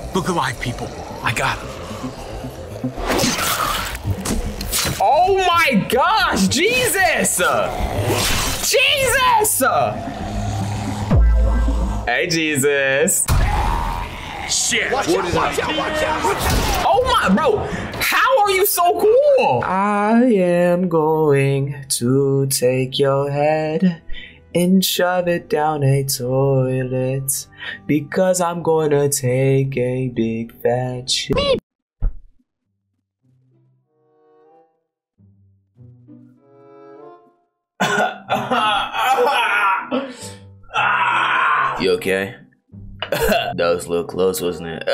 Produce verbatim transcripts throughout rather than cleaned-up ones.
Look alive, people. I got him. Oh my gosh, Jesus! Jesus! Hey, Jesus. Shit. Watch out, watch out, watch out. Oh my, bro. How are you so cool? I am going to take your head and shove it down a toilet because I'm gonna take a big fat shit. You okay? That was a little close, wasn't it?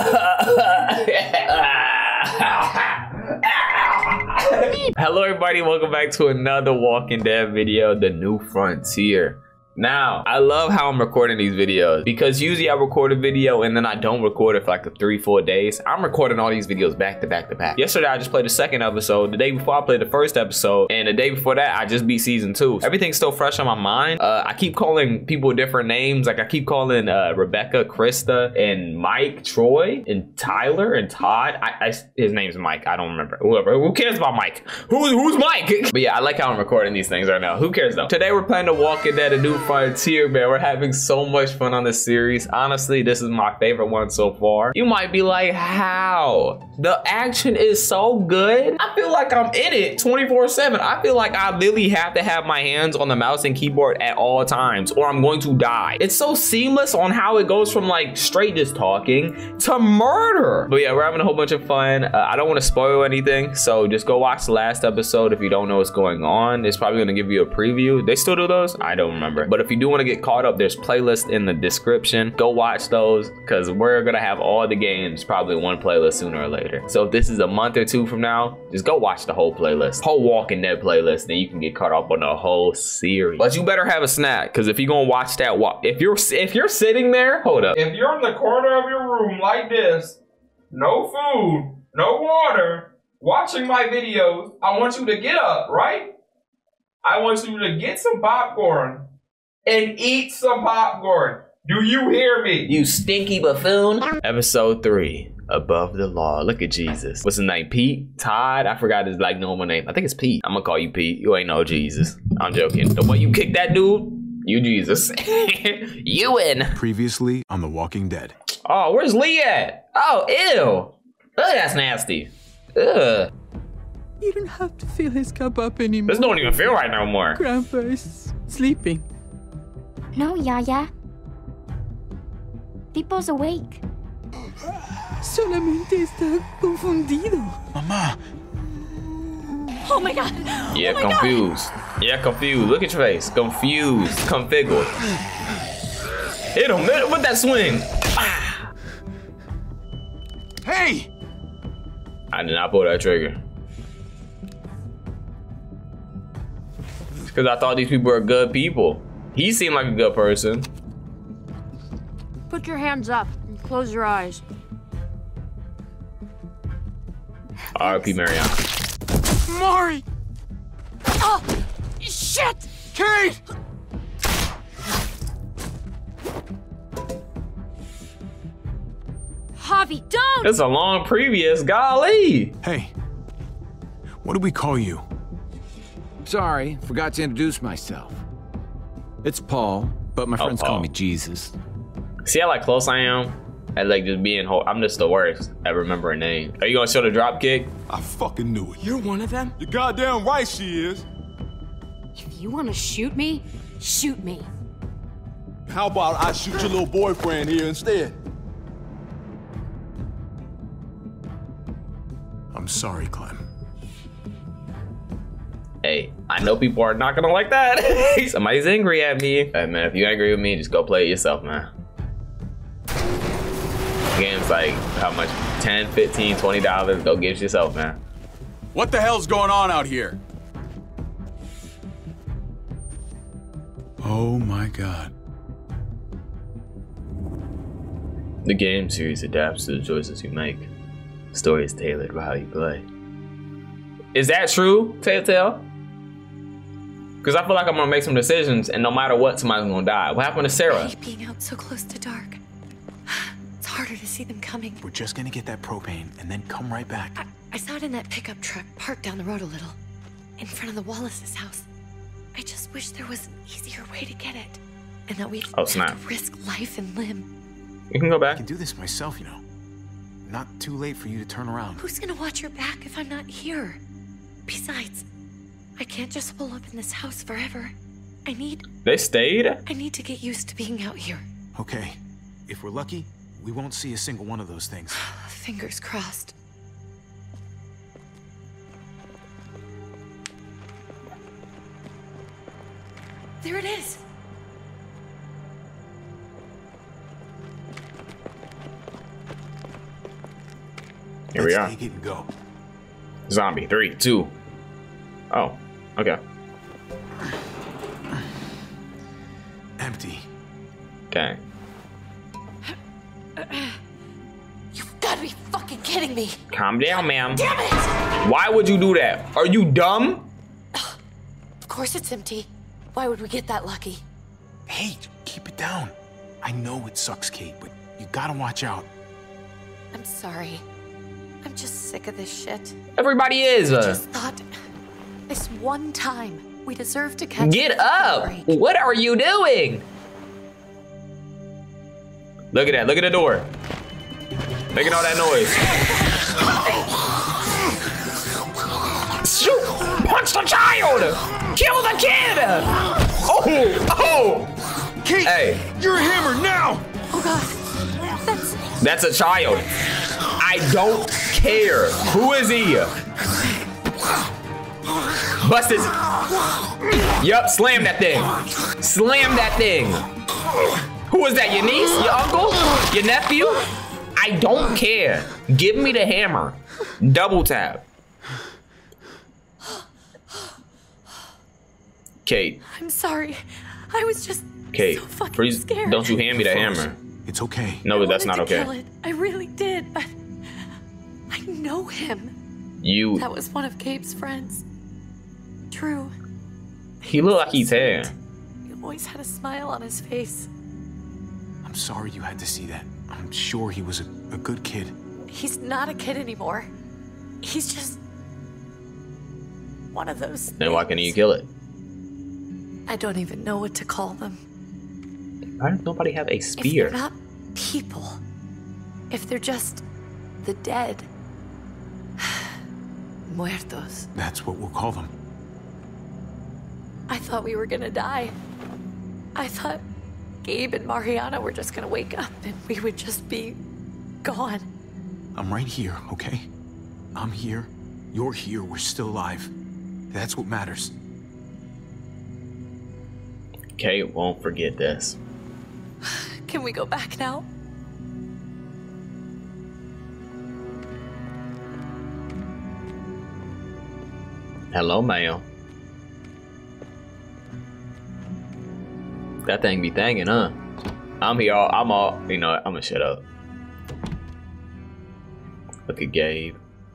Hello everybody, welcome back to another Walking Dead video, The New Frontier. Now, I love how I'm recording these videos because usually I record a video and then I don't record it for like three, four days. I'm recording all these videos back to back to back. Yesterday, I just played the second episode. The day before, I played the first episode. And the day before that, I just beat season two. Everything's still fresh on my mind. Uh, I keep calling people different names. Like I keep calling uh, Rebecca, Krista, and Mike, Troy, and Tyler, and Todd. I, I, his name's Mike. I don't remember. Whoever. Who cares about Mike? Who, who's Mike? But yeah, I like how I'm recording these things right now. Who cares though? Today, we're playing The Walking Dead, A New Frontier, man. We're having so much fun on this series. Honestly, this is my favorite one so far. You might be like, how? The action is so good. I feel like I'm in it twenty-four seven. I feel like I literally have to have my hands on the mouse and keyboard at all times or I'm going to die. It's so seamless on how it goes from like straight just talking to murder. But yeah, we're having a whole bunch of fun. Uh, I don't want to spoil anything, so just go watch the last episode if you don't know what's going on. It's probably going to give you a preview. They still do those? I don't remember. But if you do want to get caught up, there's playlists in the description. Go watch those because we're gonna have all the games probably one playlist sooner or later. So if this is a month or two from now, just go watch the whole playlist, whole Walking Dead playlist, then you can get caught up on the whole series. But you better have a snack because if you're gonna watch that, if you're if you're sitting there, hold up. If you're in the corner of your room like this, no food, no water, watching my videos, I want you to get up, right? I want you to get some popcorn and eat some popcorn. Do you hear me? You stinky buffoon. Episode three, Above the Law. Look at Jesus. What's his name? Pete? Todd? I forgot his like normal name. I think it's Pete. I'm gonna call you Pete. You ain't no Jesus. I'm joking. The way you kick that dude, you Jesus. You win. Previously on The Walking Dead. Oh, where's Lee at? Oh, ew. Oh, that's nasty. Ugh. You don't have to fill his cup up anymore. This don't even feel right no more. Grandpa is sleeping. No, Yaya. Pipo's awake. Solamente está confundido. Mama. Oh my god. Yeah, oh my confused. God. Yeah, confused. Look at your face. Confused. Configured. Hit him. Hit him with that swing. Ah. Hey! I did not pull that trigger. Because I thought these people were good people. He seemed like a good person. Put your hands up and close your eyes. R I P Mariana. Mari! Oh, shit! Kate! Javi, don't! It's a long previous, golly. Hey, what do we call you? Sorry, forgot to introduce myself. It's Paul, but my Oh, friends Paul. call me Jesus. See how like close I am? I like just being whole. I'm just the worst at remembering names. Are you gonna show the drop kick? I fucking knew it. You're one of them? You're goddamn right she is. If you want to shoot me, shoot me. How about I shoot your little boyfriend here instead? I'm sorry, Clem. Hey, I know people are not gonna like that. Somebody's angry at me. Hey man, if you angry with me, just go play it yourself, man. Game's like, how much? ten, fifteen, twenty dollars. Go get it yourself, man. What the hell's going on out here? Oh my God. The game series adapts to the choices you make. The story is tailored by how you play. Is that true, Telltale? Because I feel like I'm gonna make some decisions and no matter what, somebody's gonna die. What happened to Sarah? Being out so close to dark. It's hard started to see them coming. We're just gonna get that propane and then come right back. I, I saw it in that pickup truck parked down the road a little, in front of the Wallace's house. I just wish there was an easier way to get it, and that we Oh, didn't snap. have to risk life and limb. You can go I back. can do this myself, you know. Not too late for you to turn around. Who's gonna watch your back if I'm not here? Besides, I can't just hole up in this house forever. I need... They stayed? I need to get used to being out here. Okay. If we're lucky, we won't see a single one of those things. Fingers crossed. There it is! Here we are. Let's take it and go. Zombie. Three, two. Oh, okay. Empty. Okay. You've gotta be fucking kidding me! Calm down, ma'am. Damn it! Why would you do that? Are you dumb? Of course it's empty. Why would we get that lucky? Hey, keep it down. I know it sucks, Kate, but you gotta watch out. I'm sorry. I'm just sick of this shit. Everybody is. I Uh, just thought this one time we deserve to catch get a up. break. What are you doing? Look at that. Look at the door. Making all that noise. Shoot! Punch the child! Kill the kid! Oh! Oh! Kate, Hey. you're a hammer now! Oh god. That's That's a child. I don't care. Who is he? Bust his. Yup, slam that thing. Slam that thing. Who is that? Your niece? Your uncle? Your nephew? I don't care. Give me the hammer. Double tap. Kate. I'm sorry. I was just Kate. so fucking Please scared. don't you hand me the hammer. It's okay. No, I but that's not wanted to okay. kill it. I really did, but I know him. You. That was one of Gabe's friends. True. He looked like he's here. He always had a smile on his face. I'm sorry you had to see that. I'm sure he was a, a good kid. He's not a kid anymore. He's just one of those. Then why can't you things. kill it? I don't even know what to call them. Why does nobody have a If spear? they're not people, if they're just the dead, muertos. That's what we'll call them. I thought we were gonna die. I thought Gabe and Mariana were just gonna wake up and we would just be gone. I'm right here, okay? I'm here. You're here. We're still alive. That's what matters. Kate won't forget this. Can we go back now? Hello, ma'am. That thing be thangin', huh? I'm here all, I'm all, you know, I'm gonna shut up. Look at Gabe.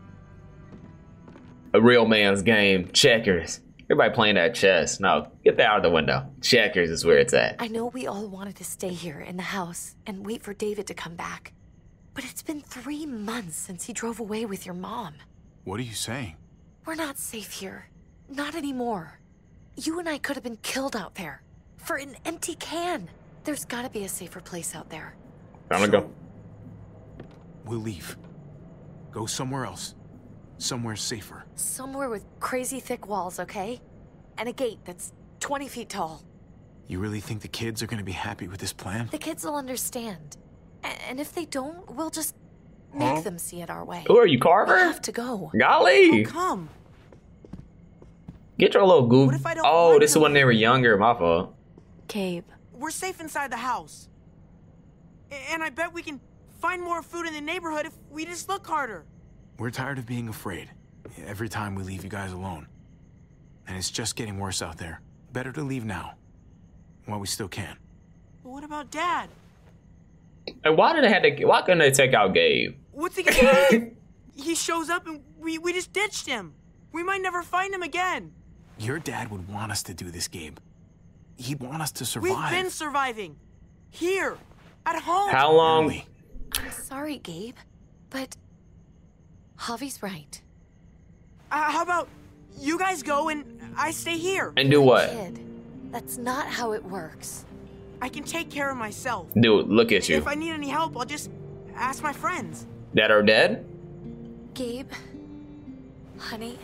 A real man's game, checkers. Everybody playing that chess. No, get that out of the window. Checkers is where it's at. I know we all wanted to stay here in the house and wait for David to come back. But it's been three months since he drove away with your mom. What are you saying? We're not safe here. Not anymore. You and I could have been killed out there. For an empty can. There's gotta be a safer place out there. I'm gonna go. We'll leave. Go somewhere else. Somewhere safer. Somewhere with crazy thick walls, okay? And a gate that's twenty feet tall. You really think the kids are gonna be happy with this plan? The kids will understand. A- And if they don't, we'll just make them see it our way. Who are you, Carver? We have to go. Golly. Come. Get your little goof. What if I don't Oh, want this is to when they leave? were younger. My fault. Gabe. We're safe inside the house. A- And I bet we can find more food in the neighborhood if we just look harder. We're tired of being afraid. Every time we leave you guys alone. And it's just getting worse out there. Better to leave now. While we still can. But what about Dad? And why did they have to? Why couldn't they take out Gabe? What's he gonna do? He shows up and we, we just ditched him. We might never find him again. Your dad would want us to do this, Gabe. He'd want us to survive. We've been surviving. Here. At home. How long? Barely. I'm sorry, Gabe, but Javi's right. Uh, how about you guys go and I stay here? And do what? Kid, that's not how it works. I can take care of myself. Dude, look at you. If I need any help, I'll just ask my friends. That are dead? Gabe, honey.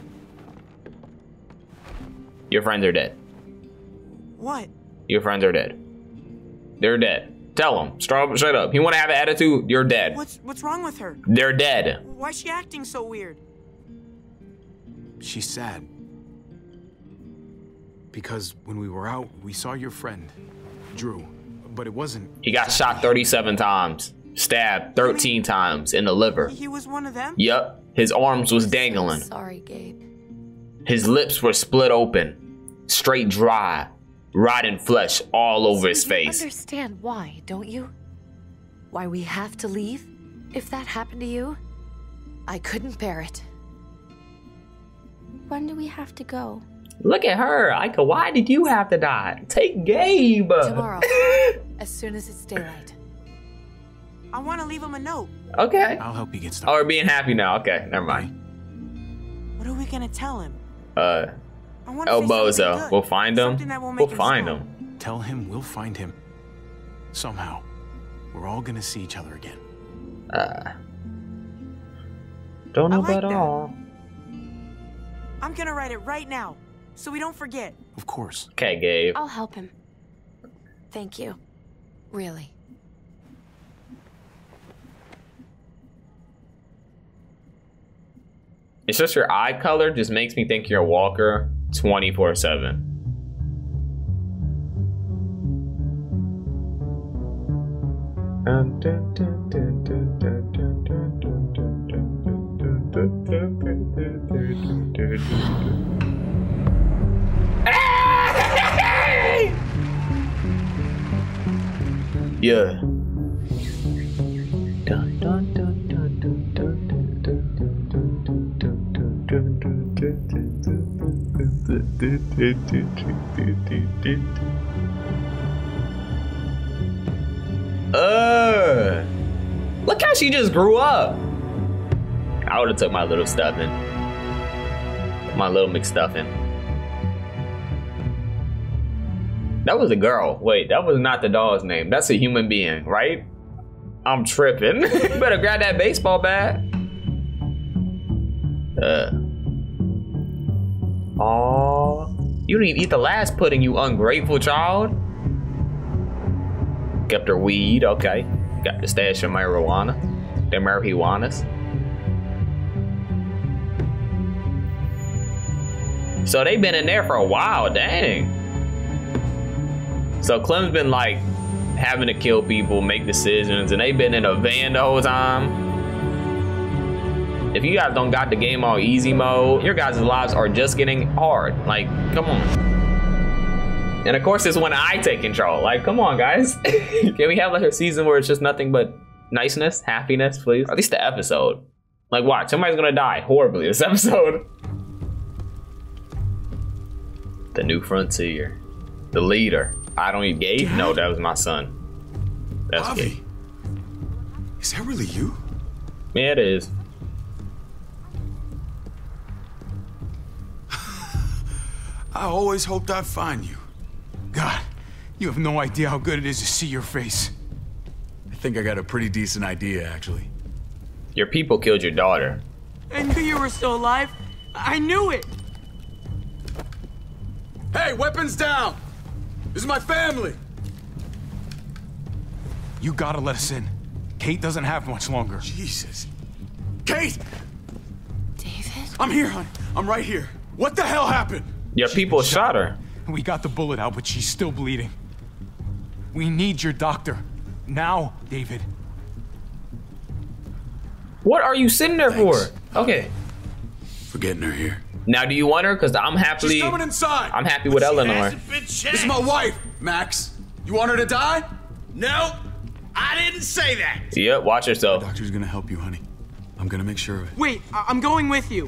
Your friends are dead. What? Your friends are dead. They're dead. Tell them. Straight straight up. You want to have an attitude? You're dead. What's what's wrong with her? They're dead. Why's she acting so weird? She's sad. Because when we were out, we saw your friend, Drew, but it wasn't... He got shot thirty-seven times. Stabbed thirteen times in the liver. He was one of them? Yup. His arms was dangling. Sorry, Gabe. His lips were split open. Straight dry. Rotting flesh all over his face. You understand why, don't you? Why we have to leave? If that happened to you, I couldn't bear it. When do we have to go? Look at her. Ika, why did you have to die? Take Gabe. Tomorrow, as soon as it's daylight. I want to leave him a note. Okay. I'll help you get started. Oh, we're being happy now. Okay, never mind. What are we gonna tell him? Uh, I wanna El say something Bozo. good. We'll find him. Something that won't We'll make him find smile. him. Tell him we'll find him. Somehow. We're all gonna see each other again. Uh, don't know I like about that. all. I'm gonna write it right now, so we don't forget. Of course. Okay, Gabe. I'll help him. Thank you. Really. It's just your eye color just makes me think you're a walker twenty-four seven. Yeah. Dun, dun, dun, dun, dun, dun, dun, dun, dun, dun, dun. Uh, look how she just grew up. I would have took my little stuffing, my little McStuffing. That was a girl. Wait, that was not the dog's name. That's a human being, right? I'm tripping. You better grab that baseball bat. Uh. Aw. You didn't even eat the last pudding, you ungrateful child. Kept her weed, okay. Got the stash of marijuana. The marijuanas. So they've been in there for a while, dang. So Clem's been like having to kill people, make decisions, and they've been in a van the whole time. If you guys don't got the game on easy mode, your guys' lives are just getting hard. Like, come on. And of course, it's when I take control. Like, come on, guys. Can we have like a season where it's just nothing but niceness, happiness, please? Or at least the episode. Like, watch, somebody's gonna die horribly this episode. The new frontier. The leader. I don't even Gabe? Dad? No, that was my son. That's Javi, Gabe. is that really you? Yeah, it is. I always hoped I'd find you. God, you have no idea how good it is to see your face. I think I got a pretty decent idea, actually. Your people killed your daughter. I knew you were still alive. I knew it. Hey, weapons down! This is my family! You gotta let us in. Kate doesn't have much longer. Jesus. Kate! David? I'm here, hon. I'm right here. What the hell happened? Your people shot her. We got the bullet out, but she's still bleeding. We need your doctor. Now, David. What are you sitting there Thanks. for? Okay. For getting her here. Now, do you want her? Because I'm happily. She's coming inside! I'm happy with Eleanor. This is my wife, Max. You want her to die? No, I didn't say that. Yep, watch yourself. Doctor's gonna help you, honey. I'm gonna make sure of it. Wait, I- I'm going with you.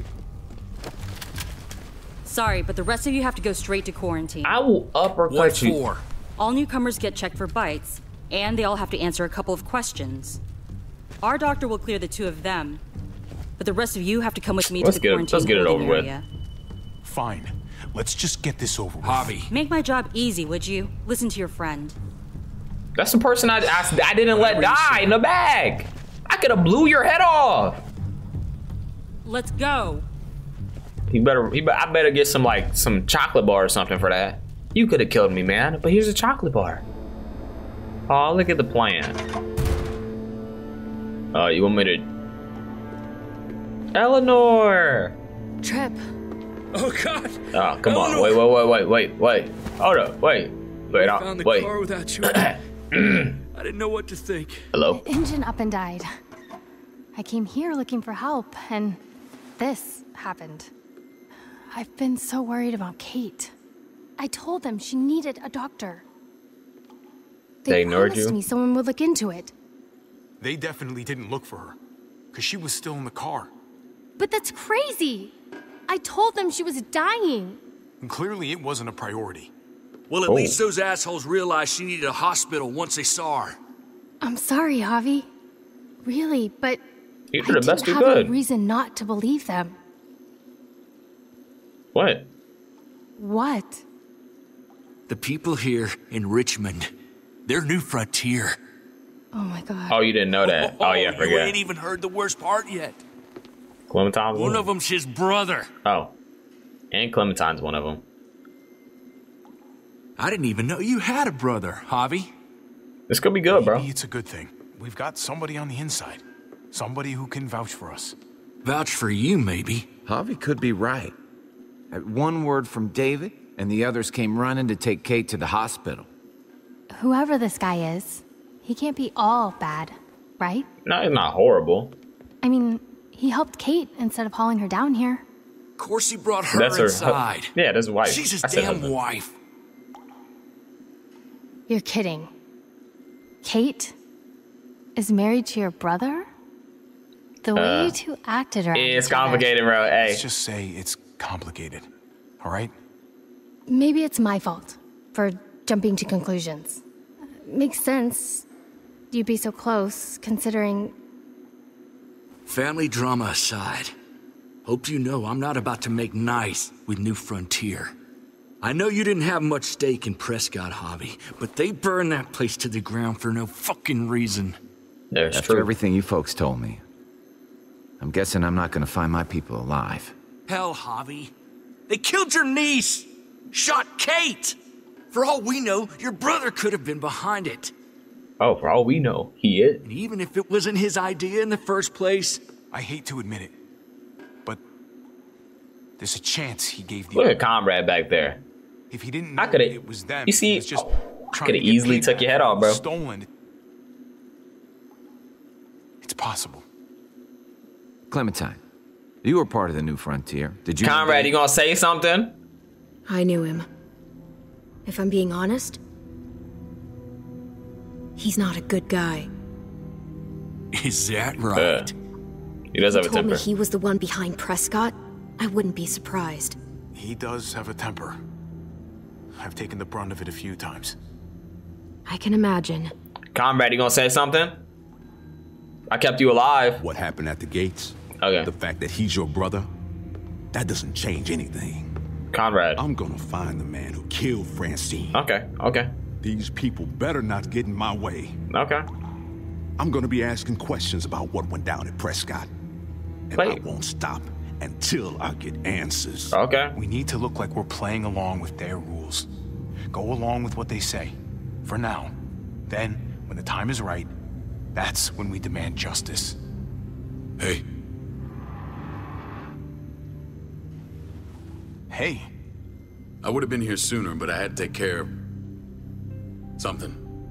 Sorry, but the rest of you have to go straight to quarantine. I will uppercut you. What for? All newcomers get checked for bites, and they all have to answer a couple of questions. Our doctor will clear the two of them, but the rest of you have to come with me Let's to the get it- quarantine let's get it holding over with. area. Fine. Let's just get this over with. Javi. Make my job easy, would you? Listen to your friend. That's the person I, I, I didn't let die in the bag. I could have blew your head off. Let's go. He better, he, be- I better get some like some chocolate bar or something for that. You could have killed me, man, but here's a chocolate bar. Oh, look at the plan. Oh, uh, you want me to? Eleanor. Trip. Oh God! Oh, come on! Eleanor! Wait, wait, wait, wait, wait, wait! Hold up! Wait, wait, I uh, found the wait. car without you. I didn't know what to think. Hello. Engine up and died. I came here looking for help, and this happened. I've been so worried about Kate. I told them she needed a doctor. They, They ignored promised you? me someone would look into it. They definitely didn't look for her, because she was still in the car. But that's crazy. I told them she was dying. And clearly it wasn't a priority. Well, at Oh. least those assholes realized she needed a hospital once they saw her. I'm sorry, Javi. Really, but You I did the best didn't you have could. a reason not to believe them. What? What? The people here in Richmond, they're New Frontier. Oh my God. Oh, you didn't know that? Oh yeah, I You forget. ain't even heard the worst part yet. Clementine's One one of them's his brother. Oh, and Clementine's one of them. I didn't even know you had a brother, Javi. This could be good, bro. Maybe it's a good thing. We've got somebody on the inside. Somebody who can vouch for us. Vouch for you, maybe. Javi could be right. At one word from David, and the others came running to take Kate to the hospital. Whoever this guy is, he can't be all bad, right? No, it's not horrible. I mean, he helped Kate instead of hauling her down here. Of course he brought her That's her. inside. Yeah, that's his wife. She's his I said damn husband. wife. You're kidding. Kate is married to your brother? The way Uh, you two acted around It's each other. complicated, bro. Hey, Let's just say it's complicated. All right? Maybe it's my fault for jumping to conclusions. Makes sense. You'd be so close, considering... Family drama aside, hope you know I'm not about to make nice with New Frontier. I know you didn't have much stake in Prescott, Javi, but they burned that place to the ground for no fucking reason. there's After true. everything you folks told me, I'm guessing I'm not gonna find my people alive. Hell, Javi. They killed your niece! Shot Kate! For all we know, your brother could have been behind it. Oh, for all we know, he is. And even if it wasn't his idea in the first place, I hate to admit it, but there's a chance he gave the Look at Comrade back there. If he didn't know I coulda- it was them, you see, he was just I trying coulda to get easily payback took your head for off, bro. Stolen. It's possible. Clementine, you were part of the New Frontier. Did you? Comrade, you gonna say something? I knew him. If I'm being honest, he's not a good guy. is that right? Uh, he does He have a told me temper. he was the one behind Prescott. I wouldn't be surprised. He does have a temper. I've taken the brunt of it a few times. I can imagine. Comrade, you gonna say something? I kept you alive. What happened at the gates? Okay. The fact that he's your brother, that doesn't change anything. Conrad. I'm gonna find the man who killed Francine. Okay, okay, These people better not get in my way. okay. I'm gonna be asking questions about what went down at Prescott. And I Wait. won't stop until I get answers. Okay. We need to look like we're playing along with their rules. Go along with what they say. For now. Then, when the time is right, that's when we demand justice. Hey, Hey, I would have been here sooner, but I had to take care of something.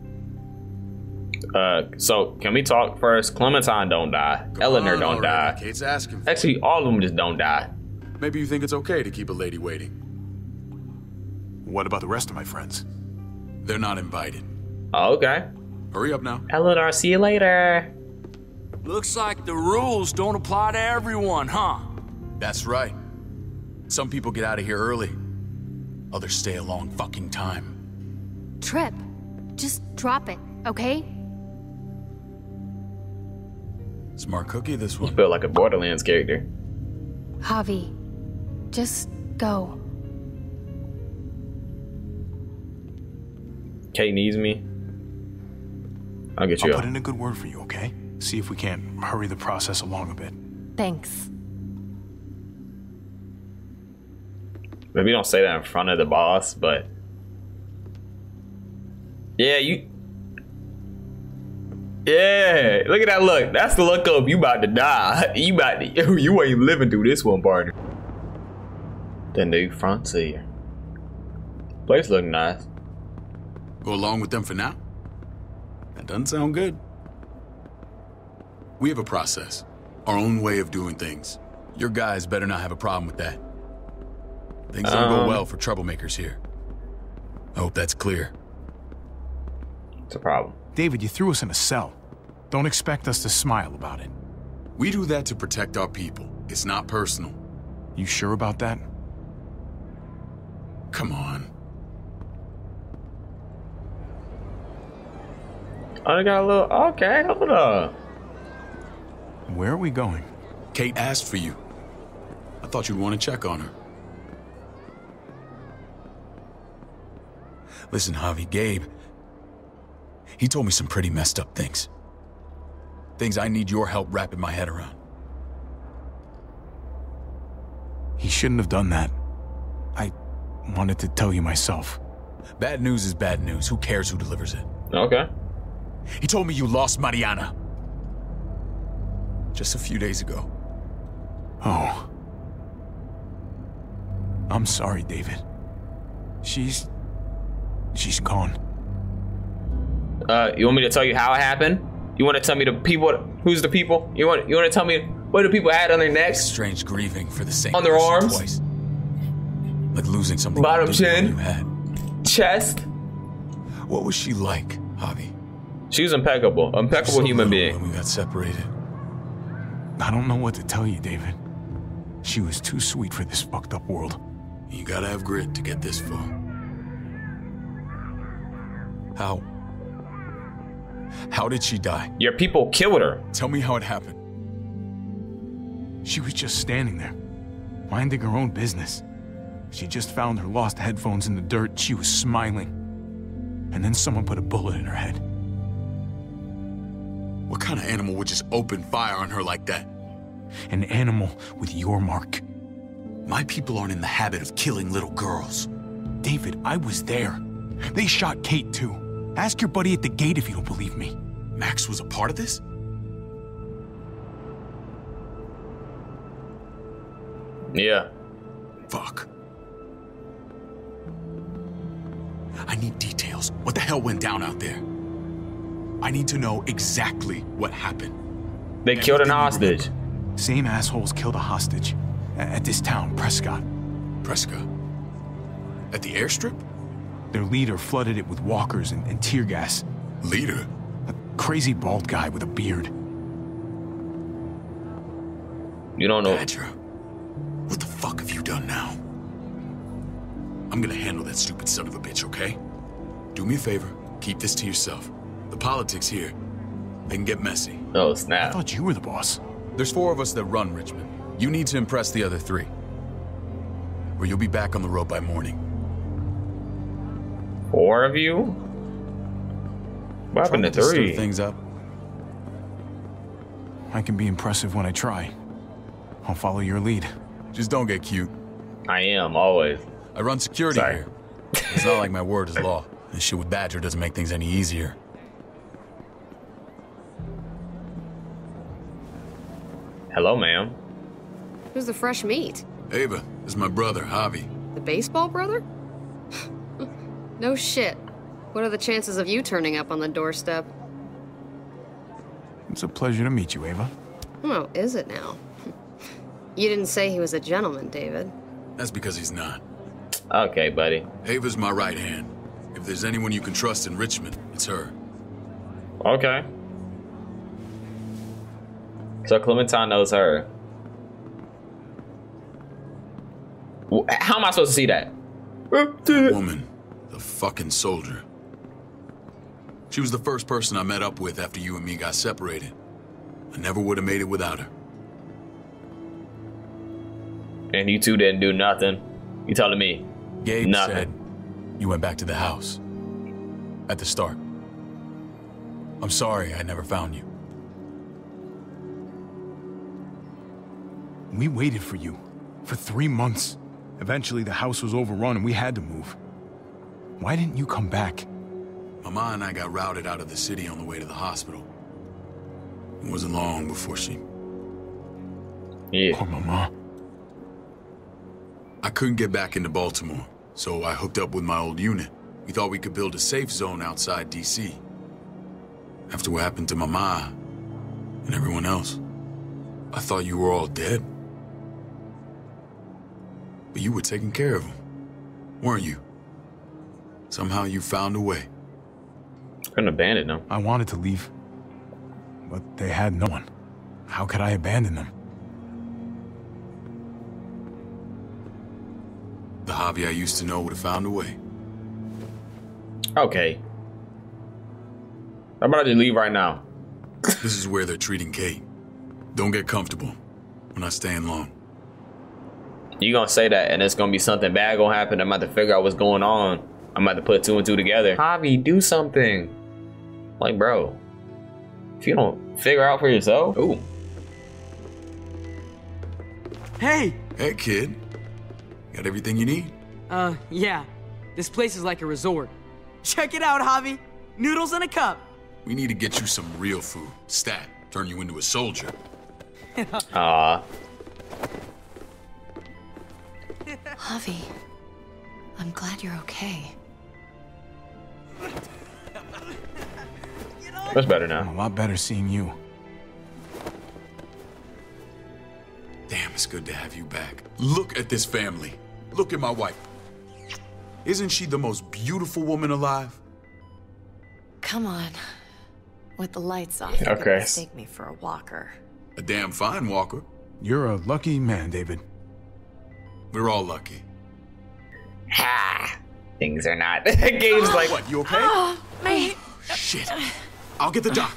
Uh, so can we talk first? Clementine don't die. Come Eleanor on don't already, die. Kate's asking for it. Actually, all of them just don't die. Maybe you think it's okay to keep a lady waiting. what about the rest of my friends? They're not invited. Oh, okay. Hurry up now. Eleanor, see you later. looks like the rules don't apply to everyone, huh? That's right. Some people get out of here early. Others stay a long fucking time. Trip, just drop it, okay? Smart cookie, this one. You feel like a Borderlands character. Javi, just go. Kate needs me. I'll get you I'll up. put in a good word for you, okay? See if we can't hurry the process along a bit. Thanks. Maybe don't say that in front of the boss, but yeah, you. Yeah, look at that look. That's the look of you about to die. You about to. You ain't living through this one, partner. The new frontier. Place look nice. Go along with them for now? That doesn't sound good. We have a process, our own way of doing things. Your guys better not have a problem with that. Things don't Um, go well for troublemakers here. I hope that's clear. It's a problem. David, you threw us in a cell. Don't expect us to smile about it. We do that to protect our people. It's not personal. You sure about that? Come on. I got a little. Okay, hold up. Where are we going? Kate asked for you. I thought you'd want to check on her. Listen, Javi, Gabe, he told me some pretty messed up things. Things I need your help wrapping my head around. He shouldn't have done that. I wanted to tell you myself. Bad news is bad news. Who cares who delivers it? Okay. He told me you lost Mariana. Just a few days ago. Oh. I'm sorry, David. She's... She's gone. Uh, you want me to tell you how it happened? You want to tell me the people? Who's the people? You want? You want to tell me what do people had on their necks? Strange grieving for the same on their person arms, twice. Like losing something. Bottom you didn't know chin, you had. chest. What was she like, Javi? She was impeccable, impeccable So human little being. When we got separated. I don't know what to tell you, David. She was too sweet for this fucked up world. You gotta have grit to get this far. How? How did she die? Your people killed her. Tell me how it happened. She was just standing there, minding her own business. She just found her lost headphones in the dirt. She was smiling. And then someone put a bullet in her head. What kind of animal would just open fire on her like that? An animal with your mark. My people aren't in the habit of killing little girls. David, I was there. They shot Kate too. Ask your buddy at the gate if you don't believe me. Max was a part of this? Yeah. Fuck. I need details. What the hell went down out there? I need to know exactly what happened. They Everything killed an hostage. Same assholes killed a hostage. At this town, Prescott. Prescott? At the airstrip? Their leader flooded it with walkers and, and tear gas. Leader? A crazy bald guy with a beard. You don't know. Badger, what the fuck have you done now? I'm gonna handle that stupid son of a bitch, okay? Do me a favor, keep this to yourself. The politics here, they can get messy. Oh, I snap. thought you were the boss. There's four of us that run Richmond. You need to impress the other three. Or you'll be back on the road by morning. Four of you? What happened to Trying stir three? things up. I can be impressive when I try. I'll follow your lead. Just don't get cute. I am, always. I run security Sorry. here. It's not like my word is law. This shit with Badger doesn't make things any easier. Hello, ma'am. Who's the fresh meat? Ava, this is my brother, Javi. The baseball brother? No shit. What are the chances of you turning up on the doorstep? It's a pleasure to meet you, Ava. Oh, is it now? You didn't say he was a gentleman, David. That's because he's not. Okay, buddy. Ava's my right hand. If there's anyone you can trust in Richmond, it's her. Okay. So Clementine knows her. Wh- How am I supposed to see that? Woman. The fucking soldier. She was the first person I met up with after you and me got separated. I never would have made it without her. And you two didn't do nothing. You telling me? Gabe nothing. said you went back to the house. At the start. I'm sorry I never found you. We waited for you. For three months. Eventually the house was overrun and we had to move. Why didn't you come back? Mama and I got routed out of the city on the way to the hospital. It wasn't long before she... Yeah. Poor Mama. I couldn't get back into Baltimore, so I hooked up with my old unit. We thought we could build a safe zone outside D C. After what happened to Mama and everyone else, I thought you were all dead. But you were taking care of them, weren't you? Somehow you found a way. Couldn't abandon them. I wanted to leave, but they had no one. How could I abandon them? The Javi I used to know would have found a way. Okay. I'm about to leave right now. This is where they're treating Kate. Don't get comfortable. We're not staying long. You gonna say that and it's gonna be something bad gonna happen. I'm about to figure out what's going on. I'm about to put two and two together. Javi, do something. Like, bro, if you don't figure out for yourself. Ooh. Hey! Hey, kid. Got everything you need? Uh, yeah. This place is like a resort. Check it out, Javi. Noodles in a cup. We need to get you some real food. Stat. Turn you into a soldier. Aw. Javi, I'm glad you're okay. That's better now. I'm a lot better seeing you. Damn, it's good to have you back. Look at this family. Look at my wife. Isn't she the most beautiful woman alive? Come on. With the lights off, you Okay. could mistake me for a walker. A damn fine walker. You're a lucky man, David. We're all lucky. Ha! Things are not. Gabe's like, What, you okay? Oh, my... Shit. I'll get the doc.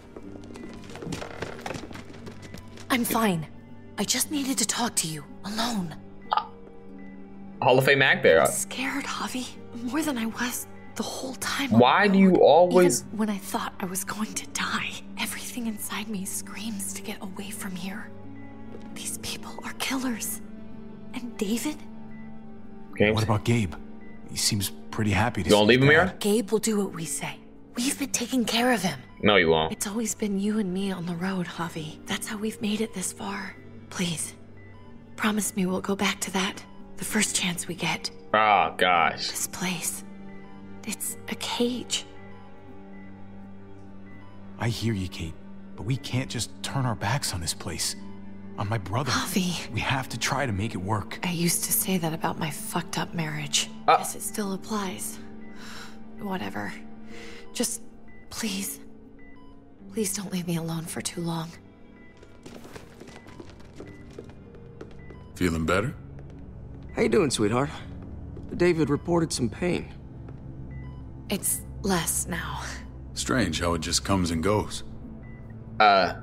I'm fine. I just needed to talk to you, alone. Hall of Fame actor. I'm scared, Javi. More than I was the whole time. Why do you always... Even when I thought I was going to die, everything inside me screams to get away from here. These people are killers. And David? Okay. What about Gabe? He seems pretty happy to You gonna see leave him his here? dad. Gabe will do what we say. We've been taking care of him. No, you won't. It's always been you and me on the road, Javi. That's how we've made it this far. Please, promise me we'll go back to that the first chance we get. Oh, gosh. This place, it's a cage. I hear you, Kate, but we can't just turn our backs on this place. On my brother. Javi. We have to try to make it work. I used to say that about my fucked up marriage. Uh. Guess it still applies. Whatever. Just, please. Please don't leave me alone for too long. Feeling better? How you doing, sweetheart? David reported some pain. It's less now. Strange how it just comes and goes. Uh...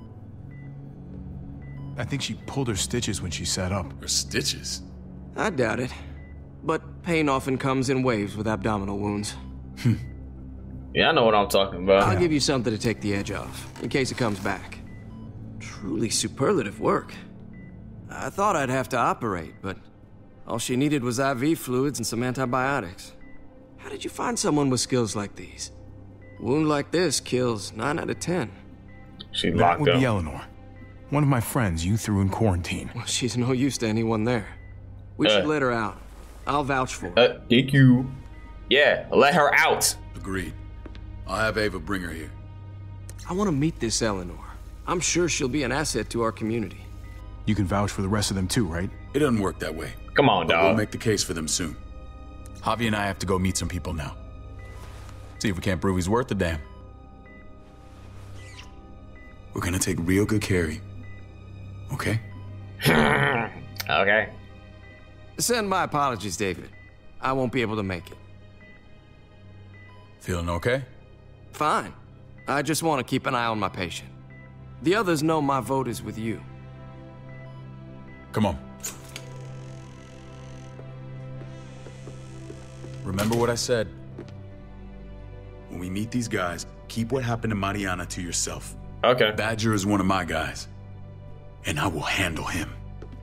I think she pulled her stitches when she sat up. Her stitches? I doubt it. But pain often comes in waves with abdominal wounds. Yeah, I know what I'm talking about. I'll give you something to take the edge off, in case it comes back. Truly superlative work. I thought I'd have to operate, but all she needed was I V fluids and some antibiotics. How did you find someone with skills like these? A wound like this kills nine out of ten. She That locked would up. be Eleanor. One of my friends you threw in quarantine. Well, she's no use to anyone there. We Uh. should let her out. I'll vouch for her. Uh, thank you. Yeah, let her out. Agreed. I'll have Ava bring her here. I want to meet this Eleanor. I'm sure she'll be an asset to our community. You can vouch for the rest of them too, right? It doesn't work that way. Come on, But dog. we'll make the case for them soon. Javi and I have to go meet some people now. See if we can't prove he's worth a damn. We're gonna take real good care of you. Okay? Okay. Send my apologies, David. I won't be able to make it. Feeling okay? Fine. I just want to keep an eye on my patient. The others know my vote is with you. Come on. Remember what I said. When we meet these guys, keep what happened to Mariana to yourself. Okay. Badger is one of my guys, and I will handle him.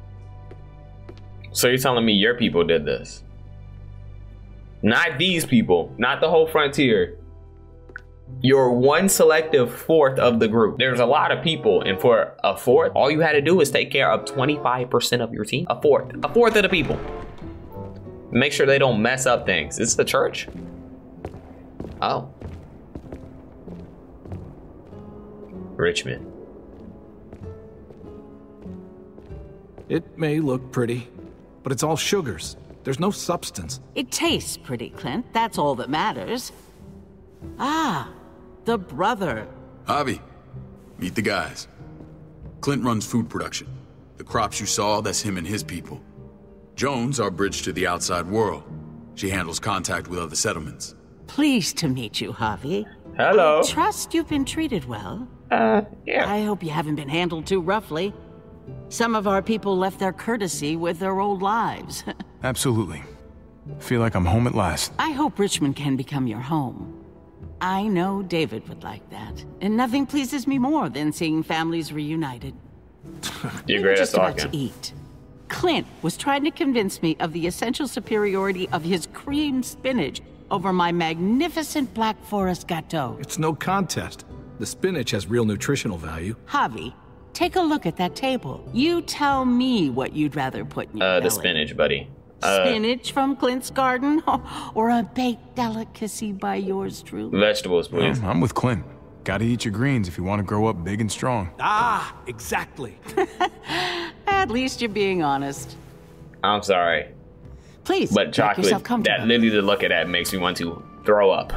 So you're telling me your people did this? Not these people, not the whole frontier. You're one selective fourth of the group. There's a lot of people, and for a fourth, all you had to do is take care of twenty-five percent of your team. A fourth, a fourth of the people. Make sure they don't mess up things. It's the church. Oh. Richmond. It may look pretty, but it's all sugars. There's no substance. It tastes pretty, Clint. That's all that matters. Ah, the brother. Javi, meet the guys. Clint runs food production. The crops you saw, that's him and his people. Jones, our bridge to the outside world. She handles contact with other settlements. Pleased to meet you, Javi. Hello. I trust you've been treated well. Uh, yeah. I hope you haven't been handled too roughly. Some of our people left their courtesy with their old lives. Absolutely. Feel like I'm home at last. I hope Richmond can become your home. I know David would like that, and nothing pleases me more than seeing families reunited. You're We great were at just about talking. to eat. Clint was trying to convince me of the essential superiority of his cream spinach over my magnificent Black Forest gâteau. It's no contest. The spinach has real nutritional value. Javi, take a look at that table. You tell me what you'd rather put in your Uh, the belly. spinach, buddy. Uh, Spinach from Clint's garden, or a baked delicacy by yours truly? Vegetables, please. Well, I'm with Clint. Gotta eat your greens if you want to grow up big and strong. Ah, exactly. At least you're being honest. I'm sorry. Please, But make chocolate, yourself comfortable. that literally to look at that makes me want to throw up.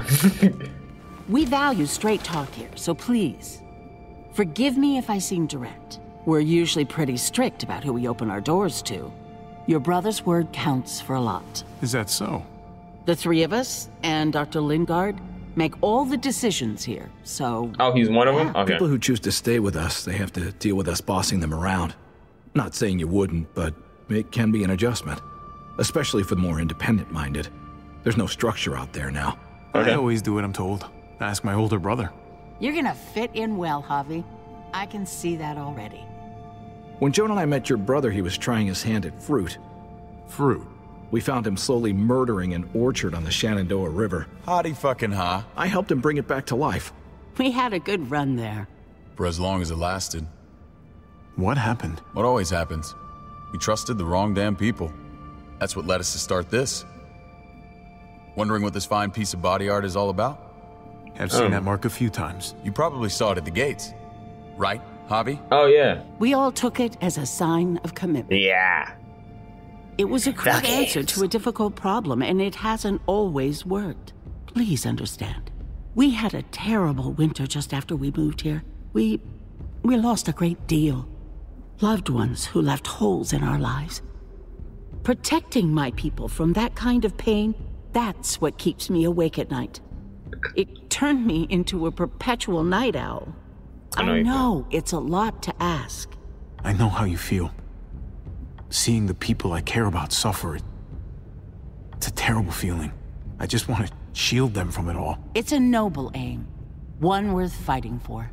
We value straight talk here, so please, forgive me if I seem direct. We're usually pretty strict about who we open our doors to. Your brother's word counts for a lot. Is that so? The three of us and Doctor Lingard make all the decisions here, so... Oh, he's one of them? Okay. People who choose to stay with us, they have to deal with us bossing them around. Not saying you wouldn't, but it can be an adjustment. Especially for the more independent-minded. There's no structure out there now. I always do what I'm told. Ask my older brother. You're gonna fit in well, Javi. I can see that already. When Joan and I met your brother, he was trying his hand at fruit. Fruit? We found him slowly murdering an orchard on the Shenandoah River. Howdy fucking ha. I helped him bring it back to life. We had a good run there. For as long as it lasted. What happened? What always happens. We trusted the wrong damn people. That's what led us to start this. Wondering what this fine piece of body art is all about? I've seen Um. that mark a few times. You probably saw it at the gates. Right, Javi? Oh, yeah. We all took it as a sign of commitment. Yeah. It was a quick Okay. answer to a difficult problem, and it hasn't always worked. Please understand. We had a terrible winter just after we moved here. We... we lost a great deal. Loved ones who left holes in our lives. Protecting my people from that kind of pain, that's what keeps me awake at night. It turned me into a perpetual night owl. I know I you know it's a lot to ask. I know how you feel. Seeing the people I care about suffer, it- it's a terrible feeling. I just want to shield them from it all. It's a noble aim, one worth fighting for.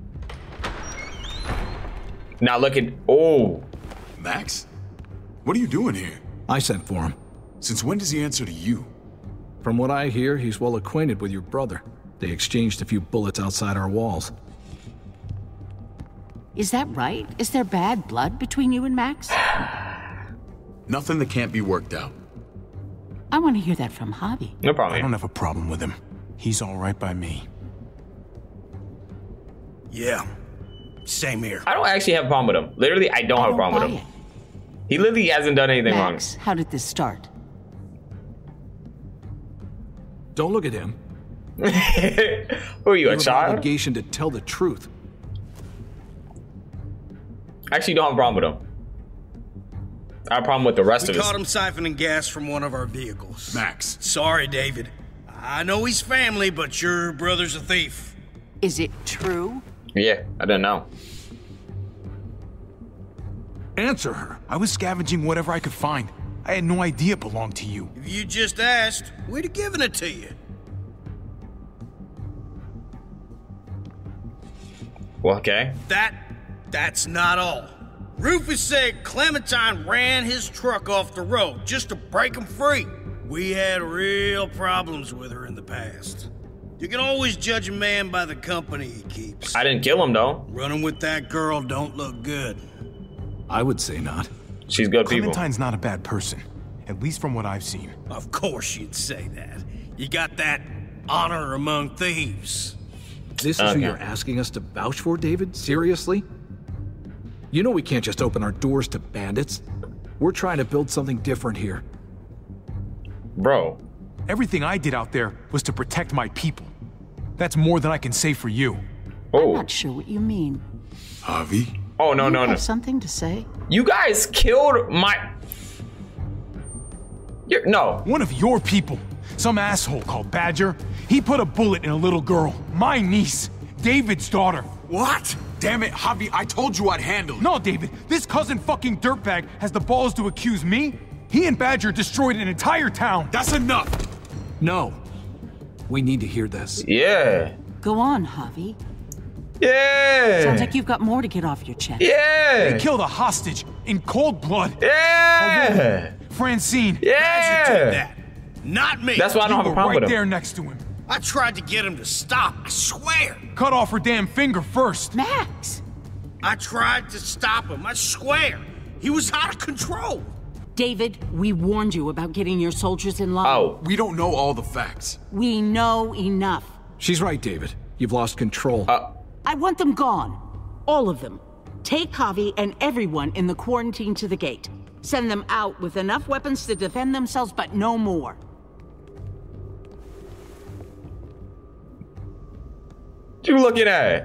Now look at... Oh. Max? What are you doing here? I sent for him. Since when does he answer to you? From what I hear, he's well acquainted with your brother. They exchanged a few bullets outside our walls. Is that right? Is there bad blood between you and Max? Nothing that can't be worked out. I want to hear that from Javi. No problem. I don't have a problem with him. He's all right by me. Yeah, same here. I don't actually have a problem with him. Literally, I don't I have a don't problem buy with him. He literally hasn't done anything Max, how did this start? Don't look at him. wrong. Who are you, You a have an child? obligation to tell the truth. I actually don't have a problem with him. I have a problem with the rest We of us. caught him siphoning gas from one of our vehicles. Max. Sorry, David. I know he's family, but your brother's a thief. Is it true? Yeah, I don't know. Answer her. I was scavenging whatever I could find. I had no idea it belonged to you. If you just asked, we'd have given it to you. Well, okay. That, that's not all. Rufus said Clementine ran his truck off the road just to break him free. We had real problems with her in the past. You can always judge a man by the company he keeps. I didn't kill him, though. Running with that girl don't look good. I would say not. She's good people. Clementine's not a bad person, at least from what I've seen. Of course you'd say that. You got that honor among thieves. This is Okay. who you're asking us to vouch for, David? Seriously? You know we can't just open our doors to bandits. We're trying to build something different here. Bro. Everything I did out there was to protect my people. That's more than I can say for you. Oh. I'm not sure what you mean. Javi? Oh, no, you no, have no. something to say? You guys killed my... You're... No. One of your people, some asshole called Badger, he put a bullet in a little girl, my niece, David's daughter. What? Damn it, Javi, I told you I'd handle it. No, David, this cousin fucking dirtbag has the balls to accuse me? He and Badger destroyed an entire town. That's enough. No. We need to hear this. Yeah. Go on, Javi. Yeah. Sounds like you've got more to get off your chest. Yeah. They killed a hostage in cold blood. Yeah. Francine. Yeah. Badger did that. Not me. That's why I don't You have a were problem right with him. there next to him. I tried to get him to stop, I swear. Cut off her damn finger first. Max! I tried to stop him, I swear. He was out of control. David, we warned you about getting your soldiers in line. Oh. We don't know all the facts. We know enough. She's right, David. You've lost control. Uh, I want them gone. All of them. Take Javi and everyone in the quarantine to the gate. Send them out with enough weapons to defend themselves, but no more. What you looking at?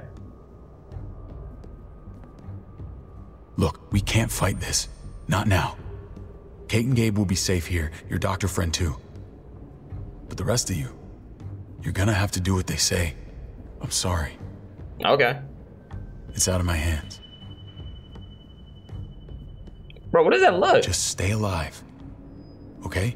Look, we can't fight this. Not now. Kate and Gabe will be safe here, your doctor friend too. But the rest of you, you're gonna have to do what they say. I'm sorry. Okay. It's out of my hands. Bro, what does that look? Just stay alive. Okay?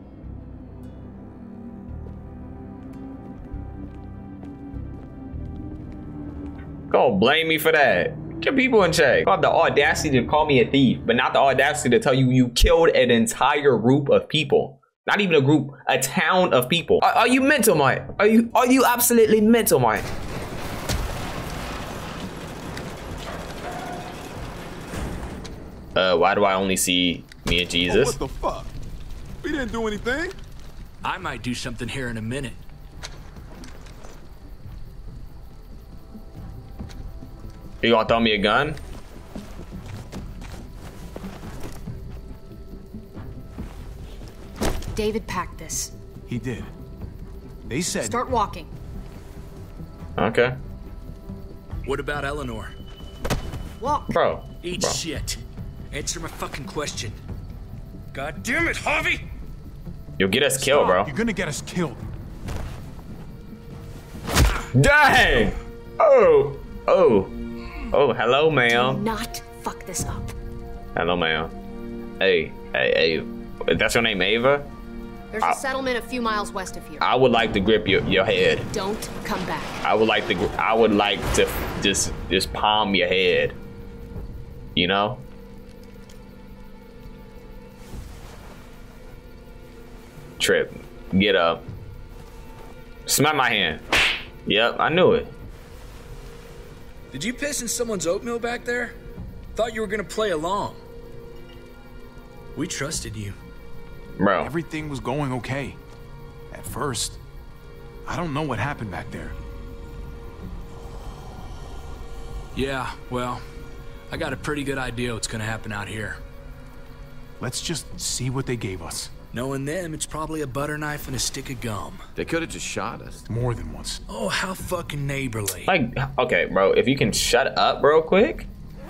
Don't blame me for that. Get your people in check. You have the audacity to call me a thief, but not the audacity to tell you you killed an entire group of people. Not even a group, a town of people. Are, are you mental, Mike? Are you are you absolutely mental, Mike? Uh, why do I only see me and Jesus? Oh, what the fuck? We didn't do anything. I might do something here in a minute. You gonna throw me a gun? David packed this. He did. They said... Start walking. Okay. What about Eleanor? Walk. Bro. Eat Bro. shit. Answer my fucking question. God damn it, Javi! You'll get us killed, bro. You're gonna get us killed. Dang! Oh! Oh! Oh, hello, Do ma'am. not fuck this up. Hello, ma'am. Hey, hey, hey. That's your name, Ava? There's I- a settlement a few miles west of here. I would like to grip your, your head. Don't come back. I would like to. gr- I would like to just just palm your head. You know. Trip. Get up. Smack my hand. Yep, I knew it. Did you piss in someone's oatmeal back there? Thought you were gonna play along. We trusted you. Bro. Everything was going okay. At first. I don't know what happened back there. Yeah, well, I got a pretty good idea what's gonna happen out here. Let's just see what they gave us. Knowing them, it's probably a butter knife and a stick of gum. They could have just shot us. More than once. Oh, how fucking neighborly. Like, okay, bro. If you can shut up real quick.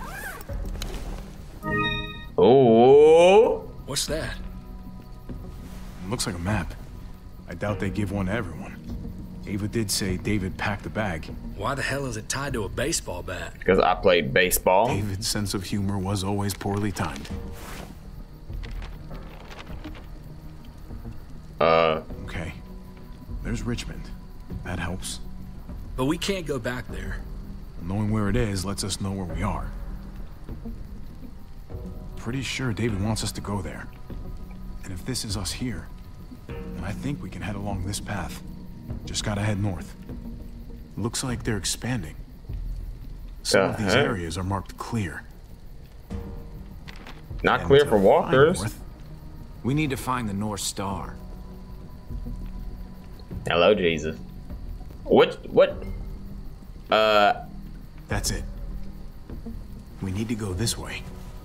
Oh. What's that? Looks like a map. I doubt they give one to everyone. Ava did say David packed the bag. Why the hell is it tied to a baseball bat? Because I played baseball. David's sense of humor was always poorly timed. Uh. Okay. There's Richmond. That helps. But we can't go back there. Knowing where it is lets us know where we are. Pretty sure David wants us to go there. And if this is us here, then I think we can head along this path. Just gotta head north. Looks like they're expanding. Some Uh, of these huh? areas are marked clear. Not And clear to for walkers. find north, We need to find the North Star. Hello, Jesus. What? What? Uh. That's it. We need to go this way.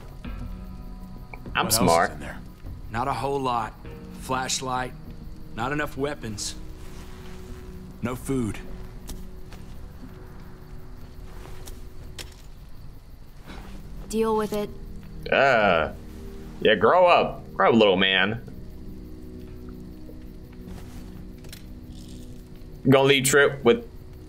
I'm What else smart. is in there? Not a whole lot. Flashlight. Not enough weapons. No food. Deal with it. Uh. Yeah, grow up. Grow up, little man. Gonna leave Trip with.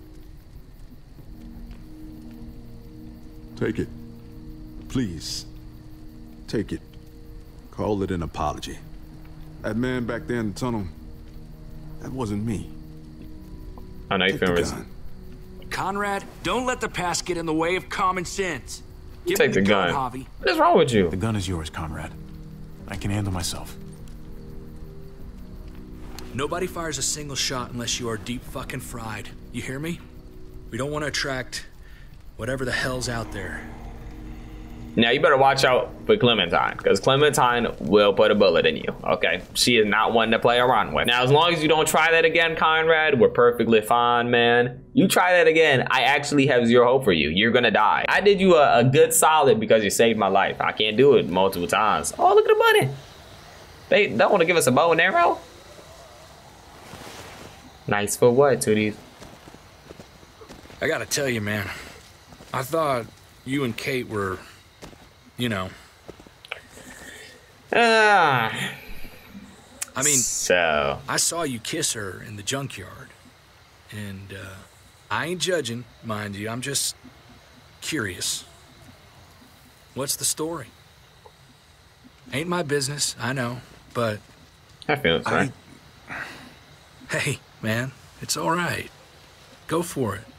Take it. Please. Take it. Call it an apology. That man back there in the tunnel, that wasn't me. I know you Take the feel gun. Conrad, don't let the past get in the way of common sense. Give Take me the the gun, gun. Javi. What is wrong with you? The gun is yours, Conrad. I can handle myself. Nobody fires a single shot unless you are deep fucking fried. You hear me? We don't want to attract whatever the hell's out there. Now you better watch out for Clementine, because Clementine will put a bullet in you. Okay, she is not one to play around with. Now, as long as you don't try that again, Conrad, we're perfectly fine, man. You try that again, I actually have zero hope for you. You're gonna die. I did you a, a good solid because you saved my life. I can't do it multiple times. Oh, look at the money. They don't want to give us a bow and arrow. Nice for what, Tooties? I gotta tell you, man. I thought you and Kate were, you know. Ah. I mean, so I saw you kiss her in the junkyard. And uh, I ain't judging, mind you. I'm just curious. What's the story? Ain't my business, I know, but I feel it's right. Hey, man, it's all right. Go for it.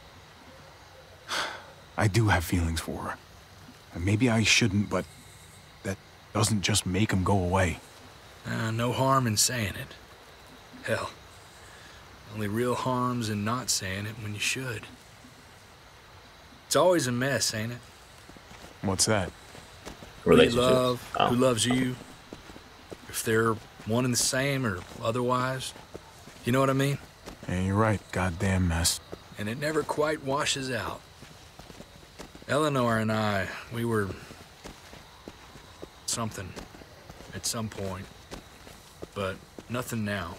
I do have feelings for her. And maybe I shouldn't, but that doesn't just make them go away. Uh, no harm in saying it. Hell, only real harm's in not saying it when you should. It's always a mess, ain't it? What's that? Who you love, oh. who loves you, if they're one and the same or otherwise. You know what I mean? Yeah, you're right. Goddamn mess. And it never quite washes out. Eleanor and I, we were something at some point, but nothing now.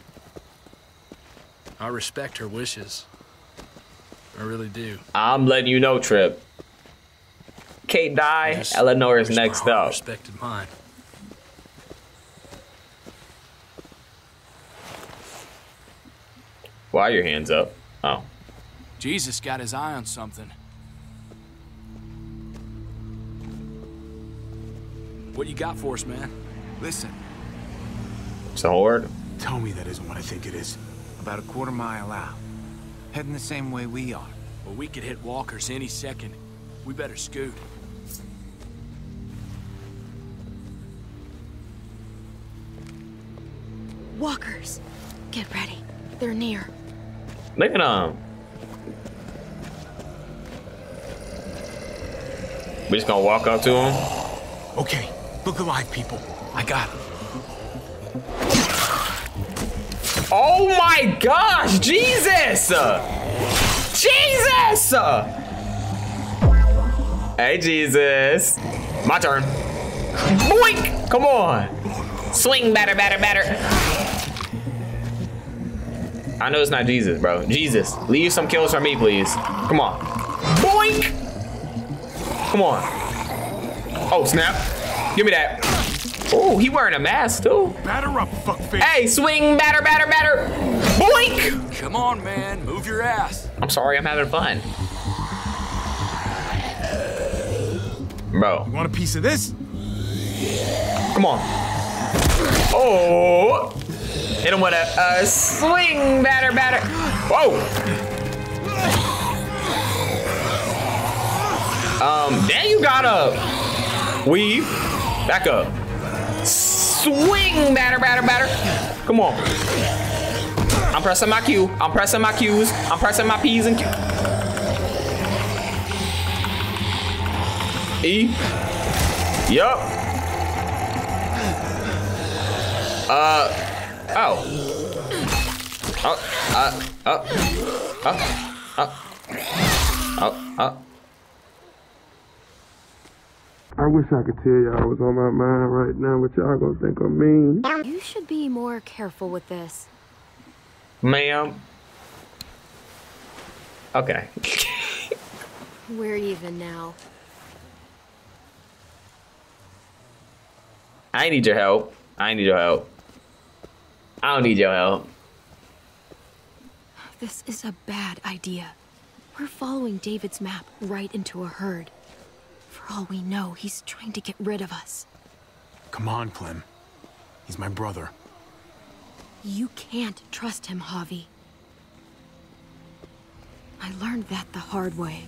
I respect her wishes. I really do. I'm letting you know, Trip. Kate die, Eleanor is next up. Respected mine. Why are your hands up? Oh. Jesus got his eye on something. What you got for us, man? Listen. It's a horde. Tell me that isn't what I think it is. About a quarter mile out. Heading the same way we are. Well, we could hit walkers any second. We better scoot. Walkers. Get ready. They're near. Look at them. We just gonna walk up to him? Okay, look alive, people. I got him. Oh my gosh, Jesus! Jesus! Hey, Jesus. My turn. Boink! Come on. Swing, batter, batter, batter. I know it's not Jesus, bro. Jesus, leave some kills for me, please. Come on. Boink! Come on. Oh, snap. Give me that. Oh, he wearing a mask too. Batter up, fuckface. Hey, swing, batter, batter, batter. Boink! Come on, man, move your ass. I'm sorry, I'm having fun. Bro. You want a piece of this? Come on. Oh. Hit him with a, a swing, batter, batter. Whoa. Um, then you gotta weave. Back up. Swing, batter, batter, batter. Come on. I'm pressing my Q. I'm pressing my Qs. I'm pressing my P's and Q's. E. Yup. Uh. Oh. Oh. Uh. Uh. Uh. Uh. Oh. Uh. I wish I could tell y'all what's on my mind right now, but y'all gonna think I'm mean. You should be more careful with this. Ma'am. Okay. We're even now. I need your help. I need your help. I don't need your help. This is a bad idea. We're following David's map right into a herd. For all we know, he's trying to get rid of us. Come on, Clem. He's my brother. You can't trust him, Javi. I learned that the hard way.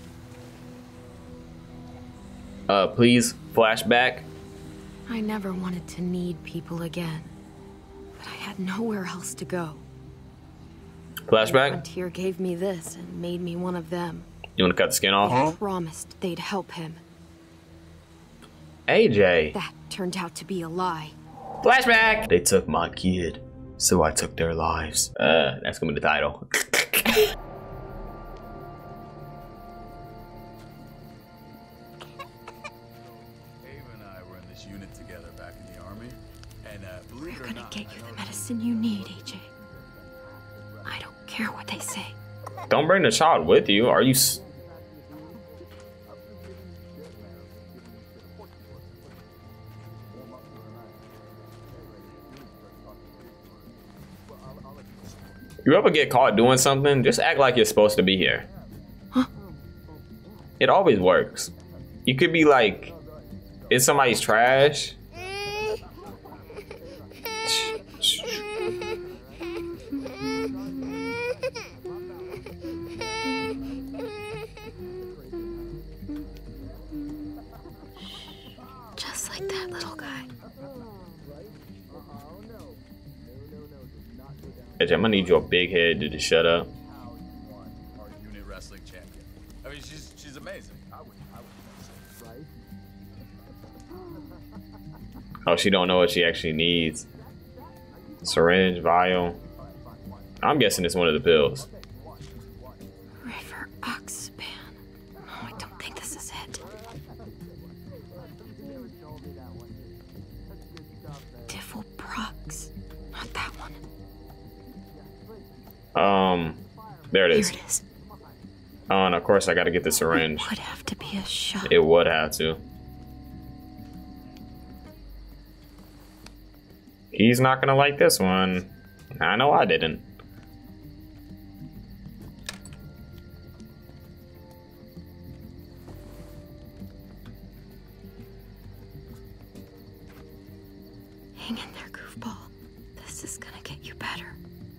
Uh, please, flashback. I never wanted to need people again, but I had nowhere else to go. Flashback. Frontier gave me this and made me one of them. You want to cut the skin off? They promised they'd help him. A J. That turned out to be a lie. Flashback. They took my kid, so I took their lives. Uh, that's gonna be the title. We're gonna get you the medicine you need, A J. I don't care what they say. Don't bring the child with you. Are you? S you ever get caught doing something? Just act like you're supposed to be here. Huh? It always works. You could be like, it's somebody's trash. Just like that little guy. I'm gonna need your big head to just shut up. Unit wrestling champion. I mean, she's she's amazing. Oh, she don't know what she actually needs. Syringe, vial. I'm guessing it's one of the pills. River Oxpan. No, I don't think this is it. Difelprox. Not that one. Um, there it is. Here it is. Oh, and of course I gotta get the syringe. It would have to be a shot. It would have to. He's not gonna like this one. I know I didn't. Hang in there, goofball. This is gonna get you better.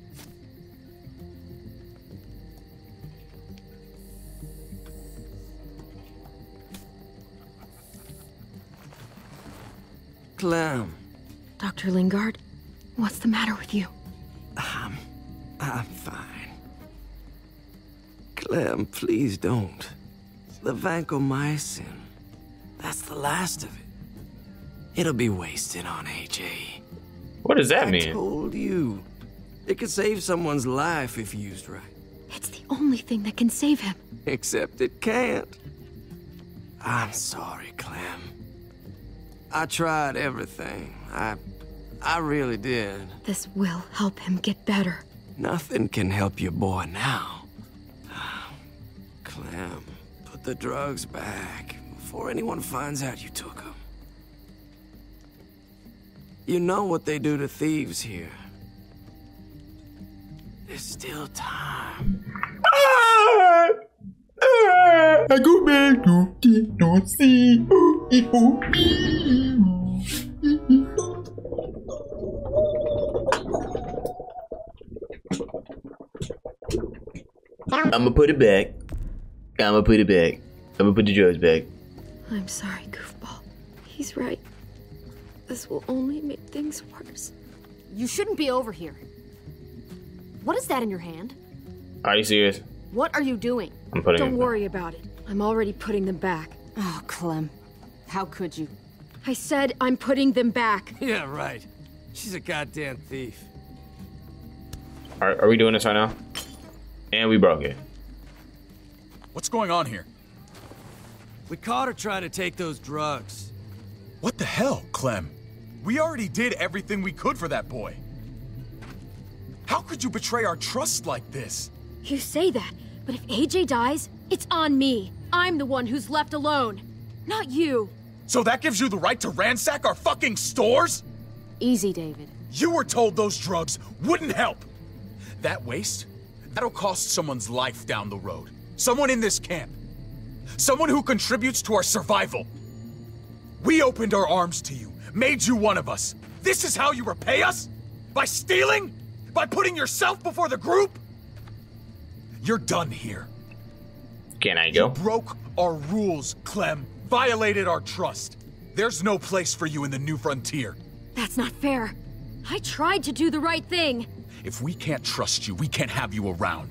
Clem. Doctor Lingard, what's the matter with you? Um, I'm fine. Clem, please don't. The vancomycin. That's the last of it. It'll be wasted on A J. What does that I mean? I told you. It could save someone's life if used right. It's the only thing that can save him. Except it can't. I'm sorry, Clem. I tried everything. I... I really did. This will help him get better. Nothing can help your boy now. Clem, put the drugs back before anyone finds out you took them. You know what they do to thieves here. There's still time. I go back to to see. I'ma put it back. I'ma put it back. I'ma put the drugs back. I'm sorry, goofball. He's right. This will only make things worse. You shouldn't be over here. What is that in your hand? Are you serious? What are you doing? I'm putting Don't it worry about it. I'm already putting them back. Oh, Clem. How could you? I said I'm putting them back. Yeah, right. She's a goddamn thief. Are, are we doing this right now? And we broke it. What's going on here? We caught her trying to take those drugs. What the hell, Clem? We already did everything we could for that boy. How could you betray our trust like this? You say that, but if A J dies, it's on me. I'm the one who's left alone, not you. So that gives you the right to ransack our fucking stores? Easy, David. You were told those drugs wouldn't help. That waste, that'll cost someone's life down the road. Someone in this camp. Someone who contributes to our survival. We opened our arms to you, made you one of us. This is how you repay us? By stealing? By putting yourself before the group? You're done here. Can I go? You broke our rules, Clem. Violated our trust. There's no place for you in the new frontier. That's not fair. I tried to do the right thing. If we can't trust you, we can't have you around.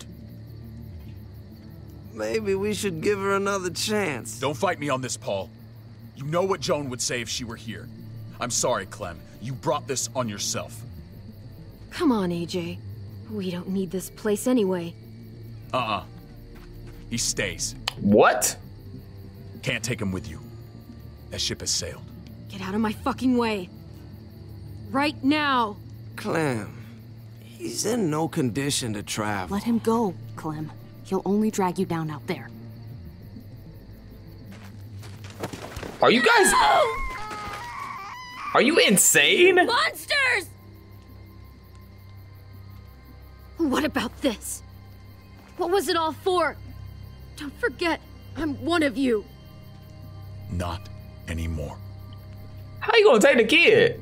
Maybe we should give her another chance. Don't fight me on this, Paul. You know what Joan would say if she were here. I'm sorry, Clem. You brought this on yourself. Come on, A J. We don't need this place anyway. Uh-uh. He stays. What? Can't take him with you. That ship has sailed. Get out of my fucking way. Right now. Clem, he's in no condition to travel. Let him go, Clem. He'll only drag you down out there. Are you guys... Are you insane? Monsters! What about this? What was it all for? Don't forget, I'm one of you. Not anymore. How you gonna take the kid?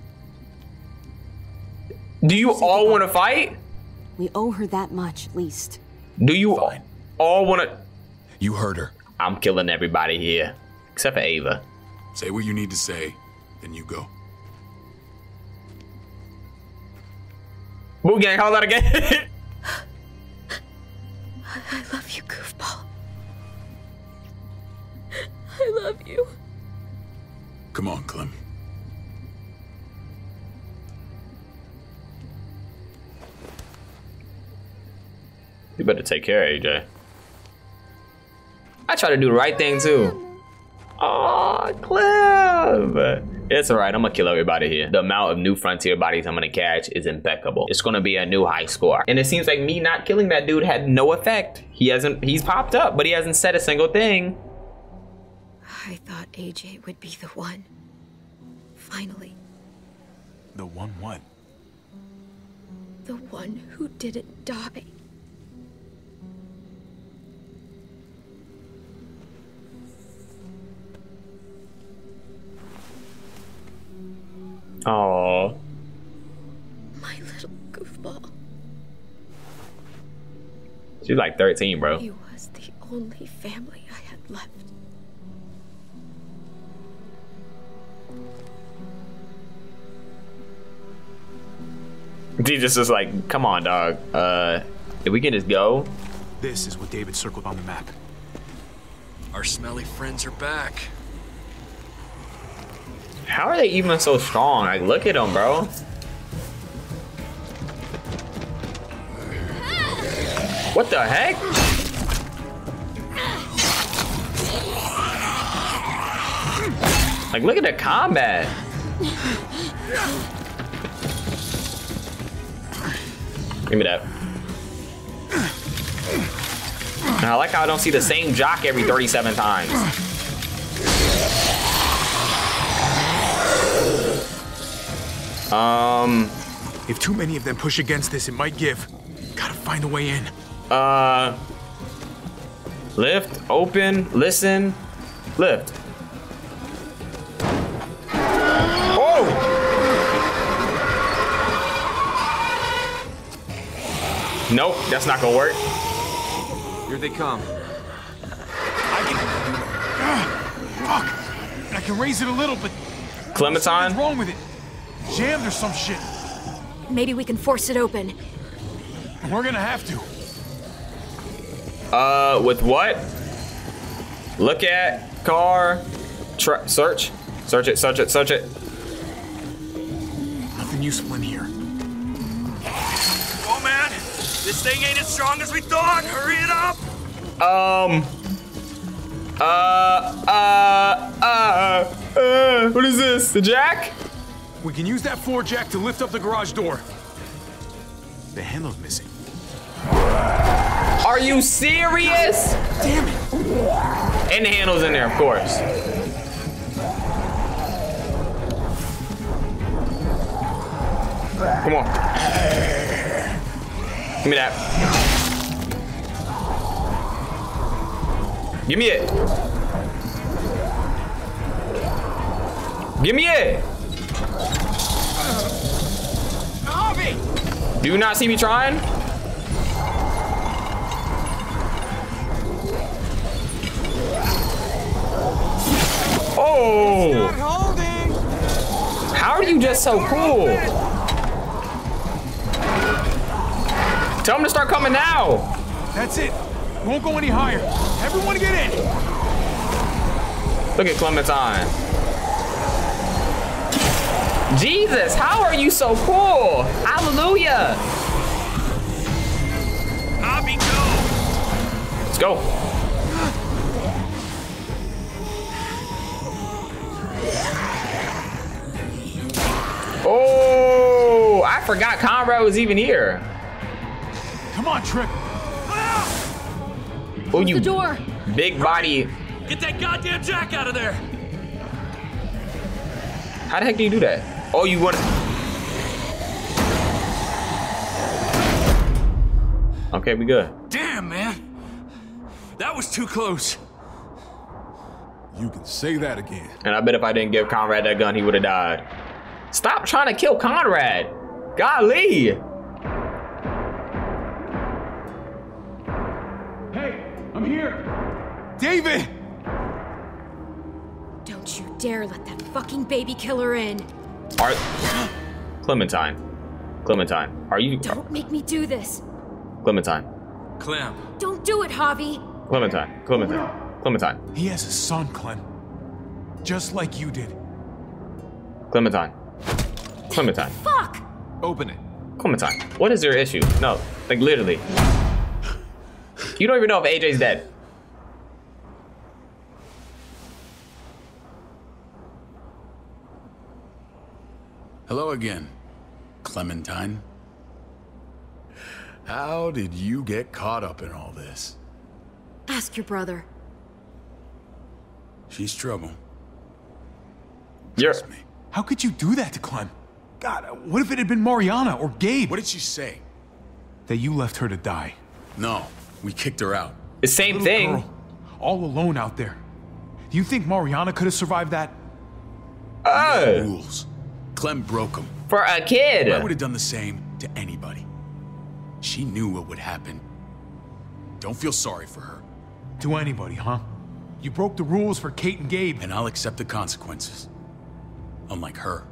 Do you all want to fight? We owe her that much, at least. Do you Fine. all want to? You heard her. I'm killing everybody here, except for Ava. Say what you need to say, then you go. Boo gang, hold that again. I love you, goofball. I love you. Come on, Clem. You better take care of A J. I try to do the right thing too. Aw, Clem. It's alright, I'm gonna kill everybody here. The amount of new Frontier bodies I'm gonna catch is impeccable. It's gonna be a new high score. And it seems like me not killing that dude had no effect. He hasn't, he's popped up, but he hasn't said a single thing. I thought A J would be the one. Finally. The one what? The one who didn't die. Aww. My little goofball. She's like thirteen, bro. He was the only family I had left. Jesus is like, come on, dog. Uh, if we can just go. This is what David circled on the map. Our smelly friends are back. How are they even so strong? Like, look at them, bro. What the heck? Like, look at the combat. Give me that. And I like how I don't see the same jock every thirty-seven times. Um. If too many of them push against this, it might give. Gotta find a way in. Uh. Lift, open, listen, lift. Oh! Nope, that's not gonna work. Here they come. I can. Uh, fuck! I can raise it a little, but. Clementine? What's wrong with it? Jammed or some shit. Maybe we can force it open. We're gonna have to. Uh, with what? Look at car. Try, search. Search it, search it, search it. Nothing useful in here. Oh man, this thing ain't as strong as we thought. Hurry it up. Um. Uh, uh, uh, uh, what is this? The jack? We can use that floor jack to lift up the garage door. The handle's missing. Are you serious? Damn it. And the handle's in there, of course. Come on. Give me that. Give me it. Give me it. Harvey! Do you not see me trying? Oh! How are you just so cool? Tell him to start coming now. That's it. Won't go any higher. Everyone get in. Look at Clementine. Jesus, how are you so cool? Hallelujah. Harvey, go. Let's go. Oh, I forgot Conrad was even here. Come on, Trip. Oh, you the door. Big body. Get that goddamn jack out of there. How the heck do you do that? Oh, you want? Okay, we good. Damn, man. That was too close. You can say that again. And I bet if I didn't give Conrad that gun, he would have died. Stop trying to kill Conrad. Golly. Hey, I'm here. David! Don't you dare let that fucking baby killer in. Are Clementine. Clementine. Are you Don't make me do this. Clementine. Clem. Don't do it, Javi. Clementine. Clementine. Clementine. He has a son, Clem. Just like you did. Clementine. Clementine. Fuck! Open it. Clementine. What is your issue? No, like literally. You don't even know if A J's dead. Hello again, Clementine. How did you get caught up in all this? Ask your brother. She's trouble. Trust me. How could you do that to Clem? God, what if it had been Mariana or Gabe? What did she say? That you left her to die. No, we kicked her out. The same Little thing. girl, all alone out there. Do you think Mariana could have survived that? Oh. Rules. Clem broke them. For a kid. I would have done the same to anybody. She knew what would happen. Don't feel sorry for her. To anybody, huh? You broke the rules for Kate and Gabe. And I'll accept the consequences. Unlike her.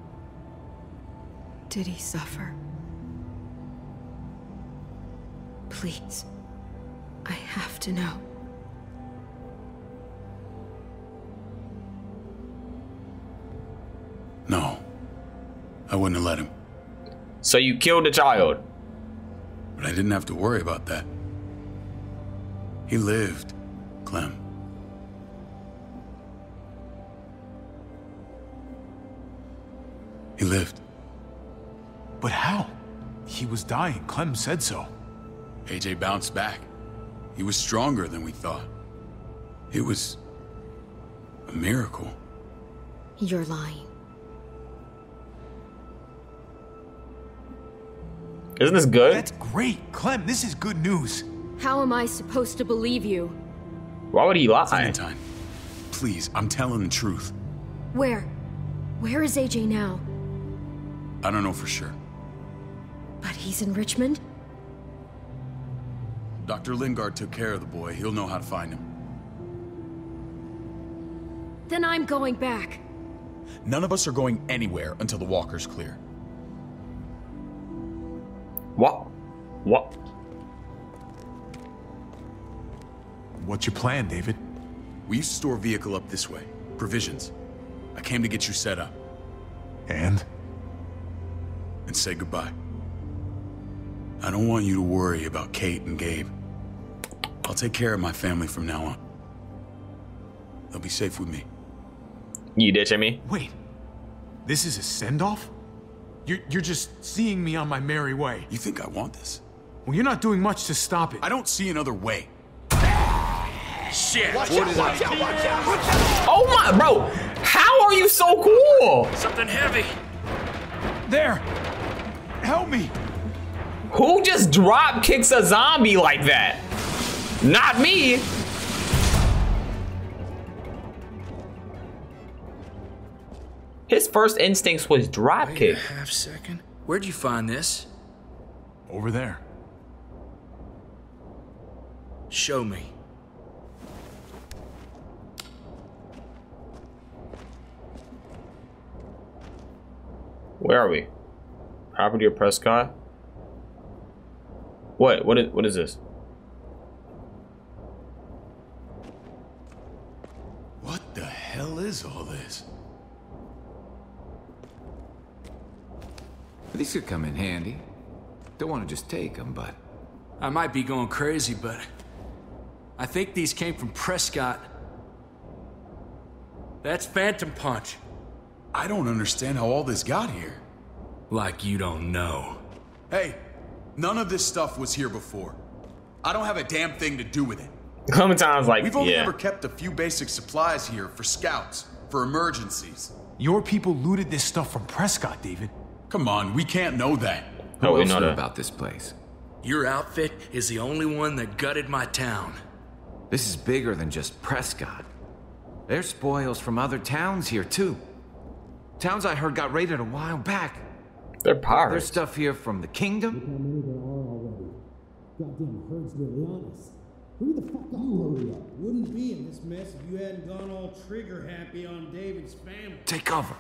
Did he suffer? Please. I have to know. No. I wouldn't have let him. So you killed a child. But I didn't have to worry about that. He lived, Clem. He lived. But how? He was dying. Clem said so. A J bounced back. He was stronger than we thought. It was a miracle. You're lying. Isn't this good? That's great. Clem, this is good news. How am I supposed to believe you? Why would he lie? Clementine, please, I'm telling the truth. Where? Where is A J now? I don't know for sure. But he's in Richmond? Doctor Lingard took care of the boy. He'll know how to find him. Then I'm going back. None of us are going anywhere until the walker's clear. What? What? What's your plan, David? We used to store a vehicle up this way. Provisions. I came to get you set up. And? And say goodbye. I don't want you to worry about Kate and Gabe. I'll take care of my family from now on. They'll be safe with me. You ditching me? Wait. This is a send-off? You're, you're just seeing me on my merry way. You think I want this? Well, you're not doing much to stop it. I don't see another way. Shit! Watch out, watch out, watch out, watch out! Oh my, bro! How are you so cool? Something heavy. There! Help me! Who just drop kicks a zombie like that? Not me! His first instincts was drop Wait kick. a half second. Where'd you find this? Over there. Show me. Where are we? Property of Prescott? What? What is, what is this? What the hell is all this? These could come in handy. Don't want to just take them, but... I might be going crazy, but... I think these came from Prescott. That's Phantom Punch. I don't understand how all this got here. Like you don't know. Hey, none of this stuff was here before. I don't have a damn thing to do with it. Clementine's like, We've only yeah. ever kept a few basic supplies here for scouts, for emergencies. Your people looted this stuff from Prescott, David. Come on, we can't know that. Who Oh, we else know knew that. about this place? Your outfit is the only one that gutted my town. This is bigger than just Prescott. There's spoils from other towns here, too. Towns I heard got raided a while back. They're There's pirates. stuff here from the kingdom. Goddamn herd's nearly on us. Hurry the fuck up. You hurry up. Wouldn't be in this mess if you hadn't gone all trigger happy on David's family. Take cover.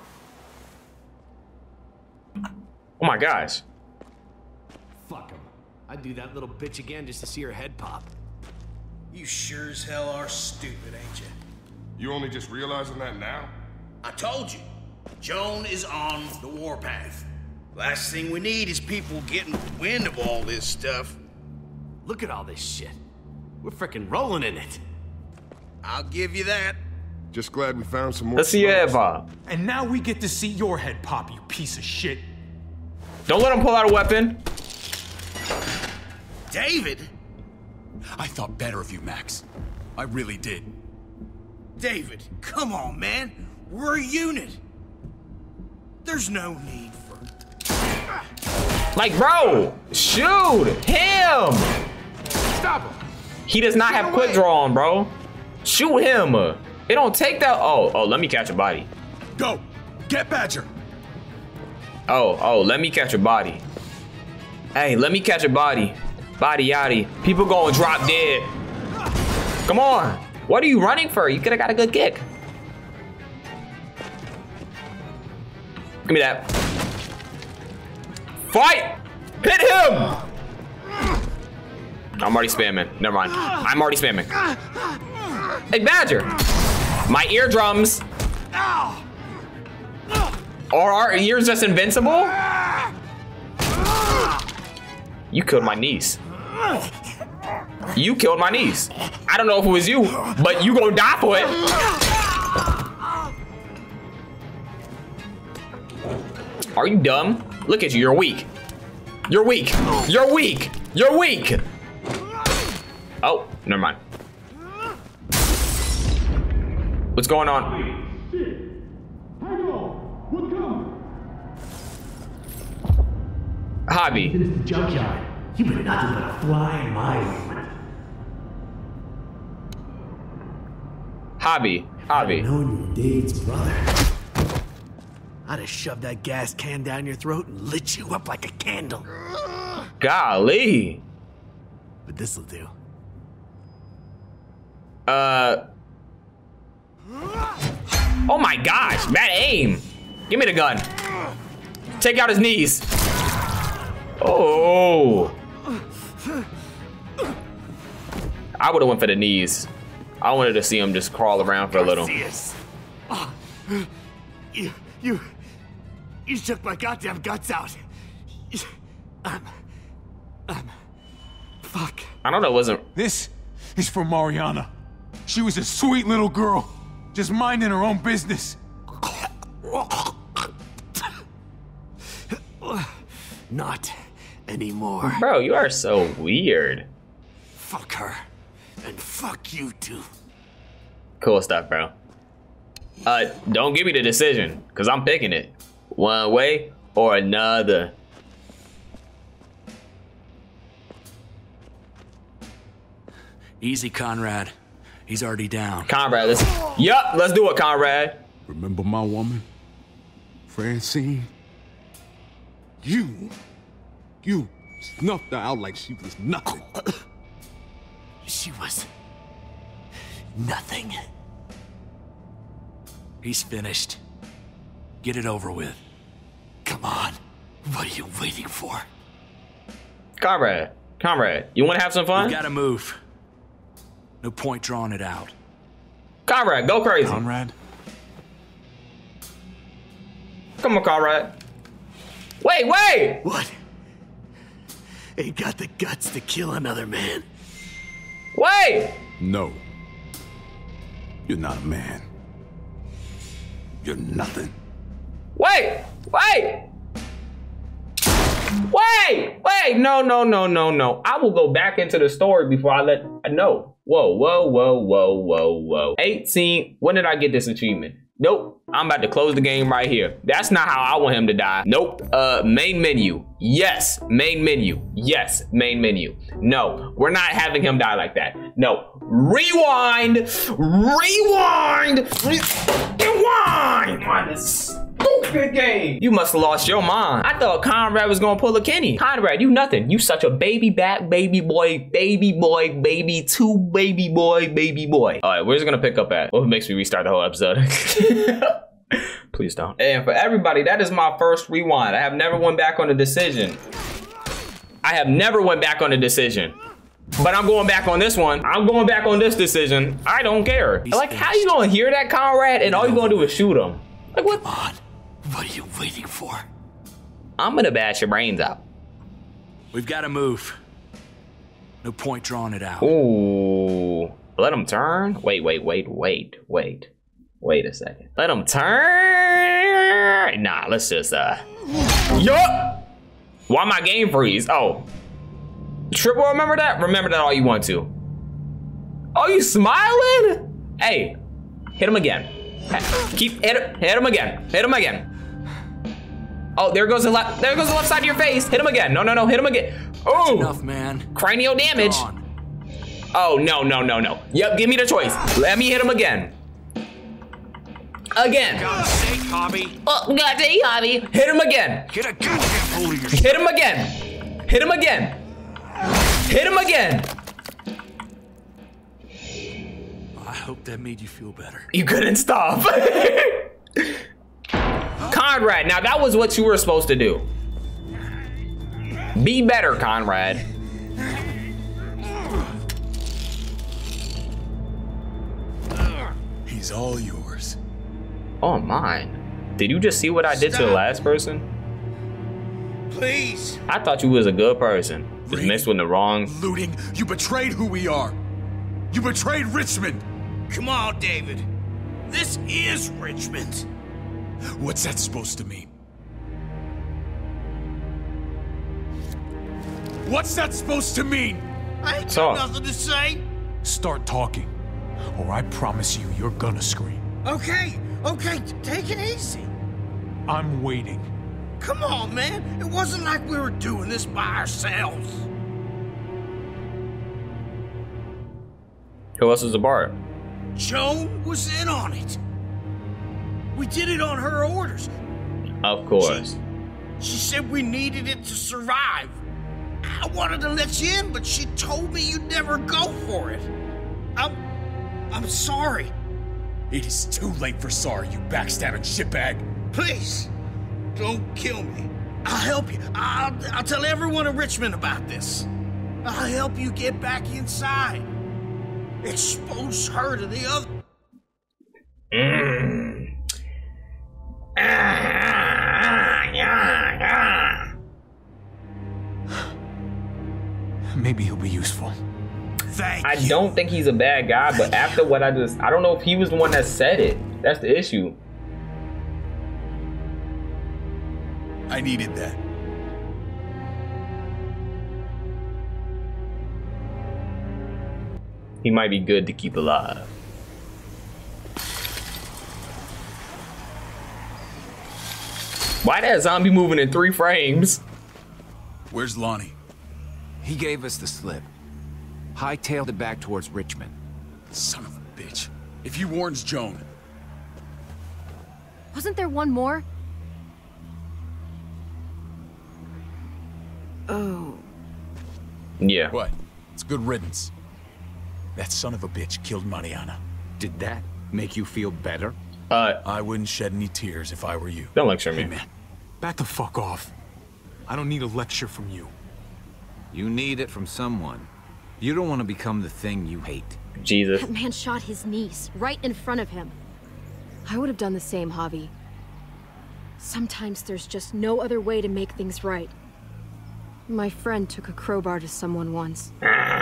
Oh my gosh. Fuck him. I'd do that little bitch again just to see her head pop. You sure as hell are stupid, ain't you? You only just realizing that now? I told you. Joan is on the warpath. Last thing we need is people getting wind of all this stuff. Look at all this shit. We're frickin' rolling in it. I'll give you that. Just glad we found some more. Let's see your head slugs. pop. And now we get to see your head pop, you piece of shit. Don't let him pull out a weapon. David? I thought better of you, Max. I really did. David, come on, man. We're a unit. There's no need for... Like, bro, shoot him. Stop him. He does not Get have away. quick draw on, bro. Shoot him. It don't take that. Oh, oh, let me catch a body. Go. Get Badger. Oh, oh, let me catch a body. Hey, let me catch a body. Body yaddy. People gonna drop dead. Come on. What are you running for? You could have got a good kick. Give me that. Fight! Hit him! I'm already spamming. Never mind. I'm already spamming. Hey, Badger. My eardrums. Are our ears just invincible? You killed my niece. You killed my niece. I don't know if it was you, but you gonna die for it. Are you dumb? Look at you, you're weak. You're weak. You're weak. You're weak. Oh, never mind. What's going on? Hobby. This is the junkyard. You've been nothing but a fly in my ointment. Hobby. Hobby. Known you were David's brother, I'd have shoved that gas can down your throat and lit you up like a candle. Golly. But this'll do. Uh. Oh my gosh, bad aim. Give me the gun. Take out his knees. Oh. I would have went for the knees. I wanted to see him just crawl around for a little. Oh, you, you, you shook my goddamn guts out. Um, um, fuck. I don't know, it wasn't. This is for Mariana. She was a sweet little girl, just minding her own business. Not anymore. Bro, you are so weird. Fuck her. And fuck you too. Cool stuff, bro. Uh, don't give me the decision, because I'm picking it. One way or another. Easy, Conrad. He's already down. Conrad, let's... Yup, let's do it, Conrad. Remember my woman? Francine? You... You snuffed her out like she was nothing. She was... nothing. He's finished. Get it over with. Come on. What are you waiting for? Conrad, Conrad, you want to have some fun? We gotta move. No point drawing it out. Conrad, go crazy. Conrad? Come on, Conrad. Wait, wait! What? Ain't got the guts to kill another man. Wait! No. You're not a man. You're nothing. Wait! Wait! Wait! Wait! No, no, no, no, no. I will go back into the story before I let... No. Whoa, whoa, whoa, whoa, whoa, whoa. eighteen. When did I get this achievement? Nope. I'm about to close the game right here. That's not how I want him to die. Nope. Uh, main menu. Yes. Main menu. Yes. Main menu. No. We're not having him die like that. No. Rewind. Rewind. Rewind. On this stupid game. You must have lost your mind. I thought Conrad was gonna pull a Kenny. Conrad, you nothing. You such a baby back, baby boy, baby boy, baby two, baby boy, baby boy. All right, where's it gonna pick up at? What makes me restart the whole episode? Please don't. And for everybody, that is my first rewind. I have never went back on a decision. I have never went back on a decision. But I'm going back on this one. I'm going back on this decision. I don't care. He's like, finished. How you gonna hear that, Conrad, and all you gonna do is shoot him? Like, what? Come on. What are you waiting for? I'm gonna bash your brains out. We've got to move. No point drawing it out. Ooh. Let him turn? Wait, wait, wait, wait, wait. Wait a second. Let him turn? Nah, let's just, uh... Yup! Why my game freeze? Oh. Triple, remember that? Remember that all you want to. Oh, you smiling? Hey, hit him again. Keep, hit him, hit him again. Hit him again. Oh, there goes the left, there goes the left side of your face. Hit him again. No, no, no, hit him again. Oh, enough, man. Cranial damage. Oh, no, no, no, no. Yep, give me the choice. Let me hit him again. Again. God's sake, Hobby. Oh, God's sake, Hobby. Hit him again. Get a goddamn hold of yourself. Hit him again. Hit him again. Hit him again. I hope that made you feel better. You couldn't stop. Conrad, now that was what you were supposed to do. Be better, Conrad. He's all yours. Oh, mine. Did you just see what I did Stop. to the last person? Please. I thought you was a good person. Just mixed with the wrong. Looting. You betrayed who we are. You betrayed Richmond. Come on, David. This is Richmond. What's that supposed to mean? What's that supposed to mean? I ain't got nothing to say. Start talking, or I promise you, you're gonna scream. Okay, okay, take it easy. I'm waiting. Come on, man. It wasn't like we were doing this by ourselves. Who else was a bar? Joan was in on it. We did it on her orders. Of course. She, she said we needed it to survive. I wanted to let you in, but she told me you'd never go for it. I'm... I'm sorry. It is too late for sorry, you backstabbing shitbag. Please, don't kill me. I'll help you. I'll, I'll tell everyone in Richmond about this. I'll help you get back inside. Expose her to the other. Mm. Ah, yeah, yeah. Maybe he'll be useful. Thank I you. don't think he's a bad guy, but after what I just, I don't know if he was the one that said it. That's the issue. I needed that. He might be good to keep alive. Why that zombie moving in three frames? Where's Lonnie? He gave us the slip. Hightailed it back towards Richmond. Son of a bitch. If he warns Joan. Wasn't there one more? Oh. Yeah. What? It's good riddance. That son of a bitch killed Mariana. Did that make you feel better? Uh, I wouldn't shed any tears if I were you. Don't lecture me. Hey, man. Back the fuck off. I don't need a lecture from you. You need it from someone. You don't want to become the thing you hate. Jesus. That man shot his niece right in front of him. I would have done the same, Javi. Sometimes there's just no other way to make things right. My friend took a crowbar to someone once.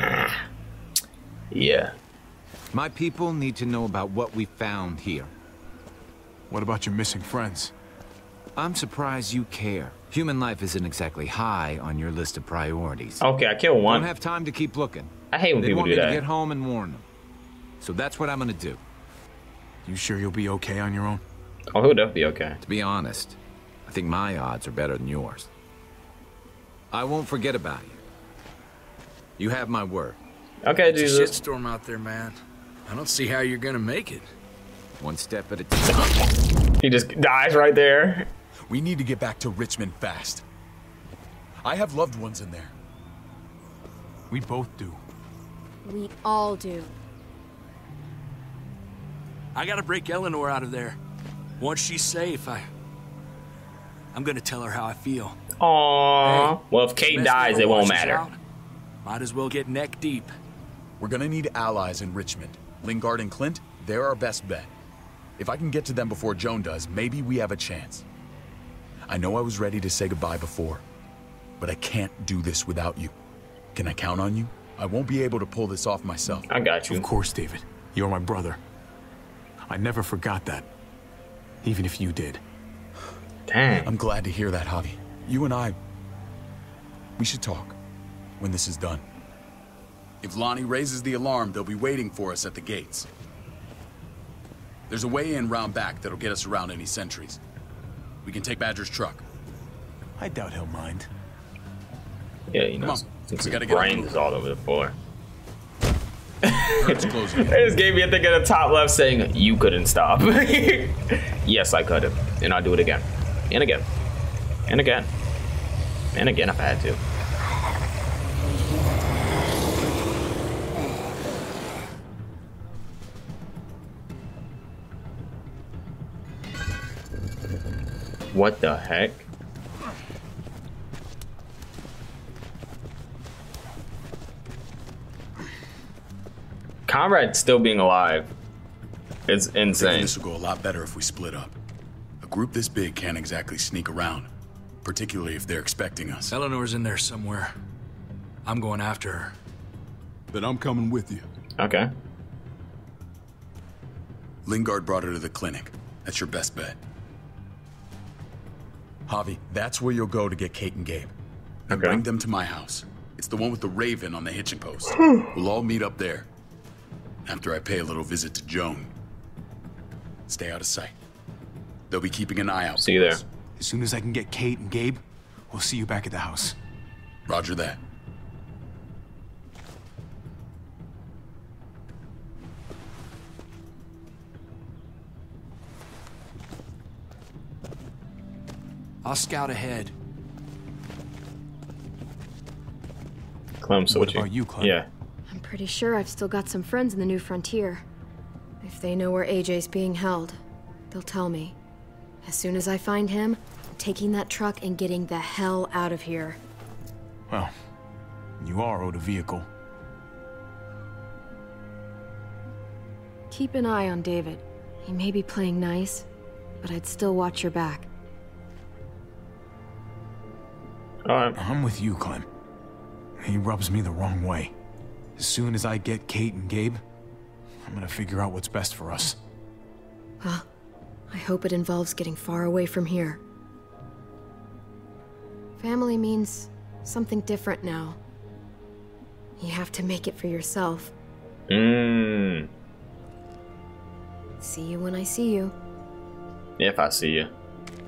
Yeah. My people need to know about what we found here. What about your missing friends? I'm surprised you care. Human life isn't exactly high on your list of priorities. Okay, I killed one. Don't have time to keep looking. I hate when they people want do me that. to get home and warn them. So that's what I'm gonna do. You sure you'll be okay on your own? Oh, he'll definitely be okay. To be honest, I think my odds are better than yours. I won't forget about you. You have my word. Okay, it's Jesus. a shitstorm out there, man. I don't see how you're gonna make it. One step at a time. He just dies right there. We need to get back to Richmond fast. I have loved ones in there. We both do. We all do. I gotta break Eleanor out of there. Once she's safe, I... I'm gonna tell her how I feel. Aww. Hey, well, if Kate dies, it won't matter. Out, might as well get neck deep. We're gonna need allies in Richmond. Lingard and Clint, they're our best bet. If I can get to them before Joan does, maybe we have a chance. I know I was ready to say goodbye before, but I can't do this without you. Can I count on you? I won't be able to pull this off myself. I got you. Of course, David. You're my brother. I never forgot that. Even if you did. Dang. I'm glad to hear that, Javi. You and I, we should talk when this is done. If Lonnie raises the alarm, they'll be waiting for us at the gates. There's a way in round back that'll get us around any sentries. We can take Badger's truck. I doubt he'll mind. Yeah, you know, since his brain is all over the floor. It's closing. They just gave me a thing at the top left saying, you couldn't stop. Yes, I could have. And I'll do it again. And again. And again. And again if I had to. What the heck? Conrad still being alive is insane. This will go a lot better if we split up. A group this big can't exactly sneak around, particularly if they're expecting us. Eleanor's in there somewhere. I'm going after her. Then I'm coming with you. Okay. Lingard brought her to the clinic. That's your best bet. Javi, that's where you'll go to get Kate and Gabe. And Okay. bring them to my house. It's the one with the raven on the hitching post. We'll all meet up there. After I pay a little visit to Joan. Stay out of sight. They'll be keeping an eye out. See you there. As soon as I can get Kate and Gabe, we'll see you back at the house. Roger that. I'll scout ahead. Clem, so what what about you, you, Clem? Yeah. I'm pretty sure I've still got some friends in the New Frontier. If they know where A J's being held, they'll tell me. As soon as I find him, I'm taking that truck and getting the hell out of here. Well, you are owed a vehicle. Keep an eye on David. He may be playing nice, but I'd still watch your back. Alright. I'm with you, Clem. He rubs me the wrong way. As soon as I get Kate and Gabe, I'm gonna figure out what's best for us. Well, I hope it involves getting far away from here. Family means something different now. You have to make it for yourself. Mmm. See you when I see you. If I see you.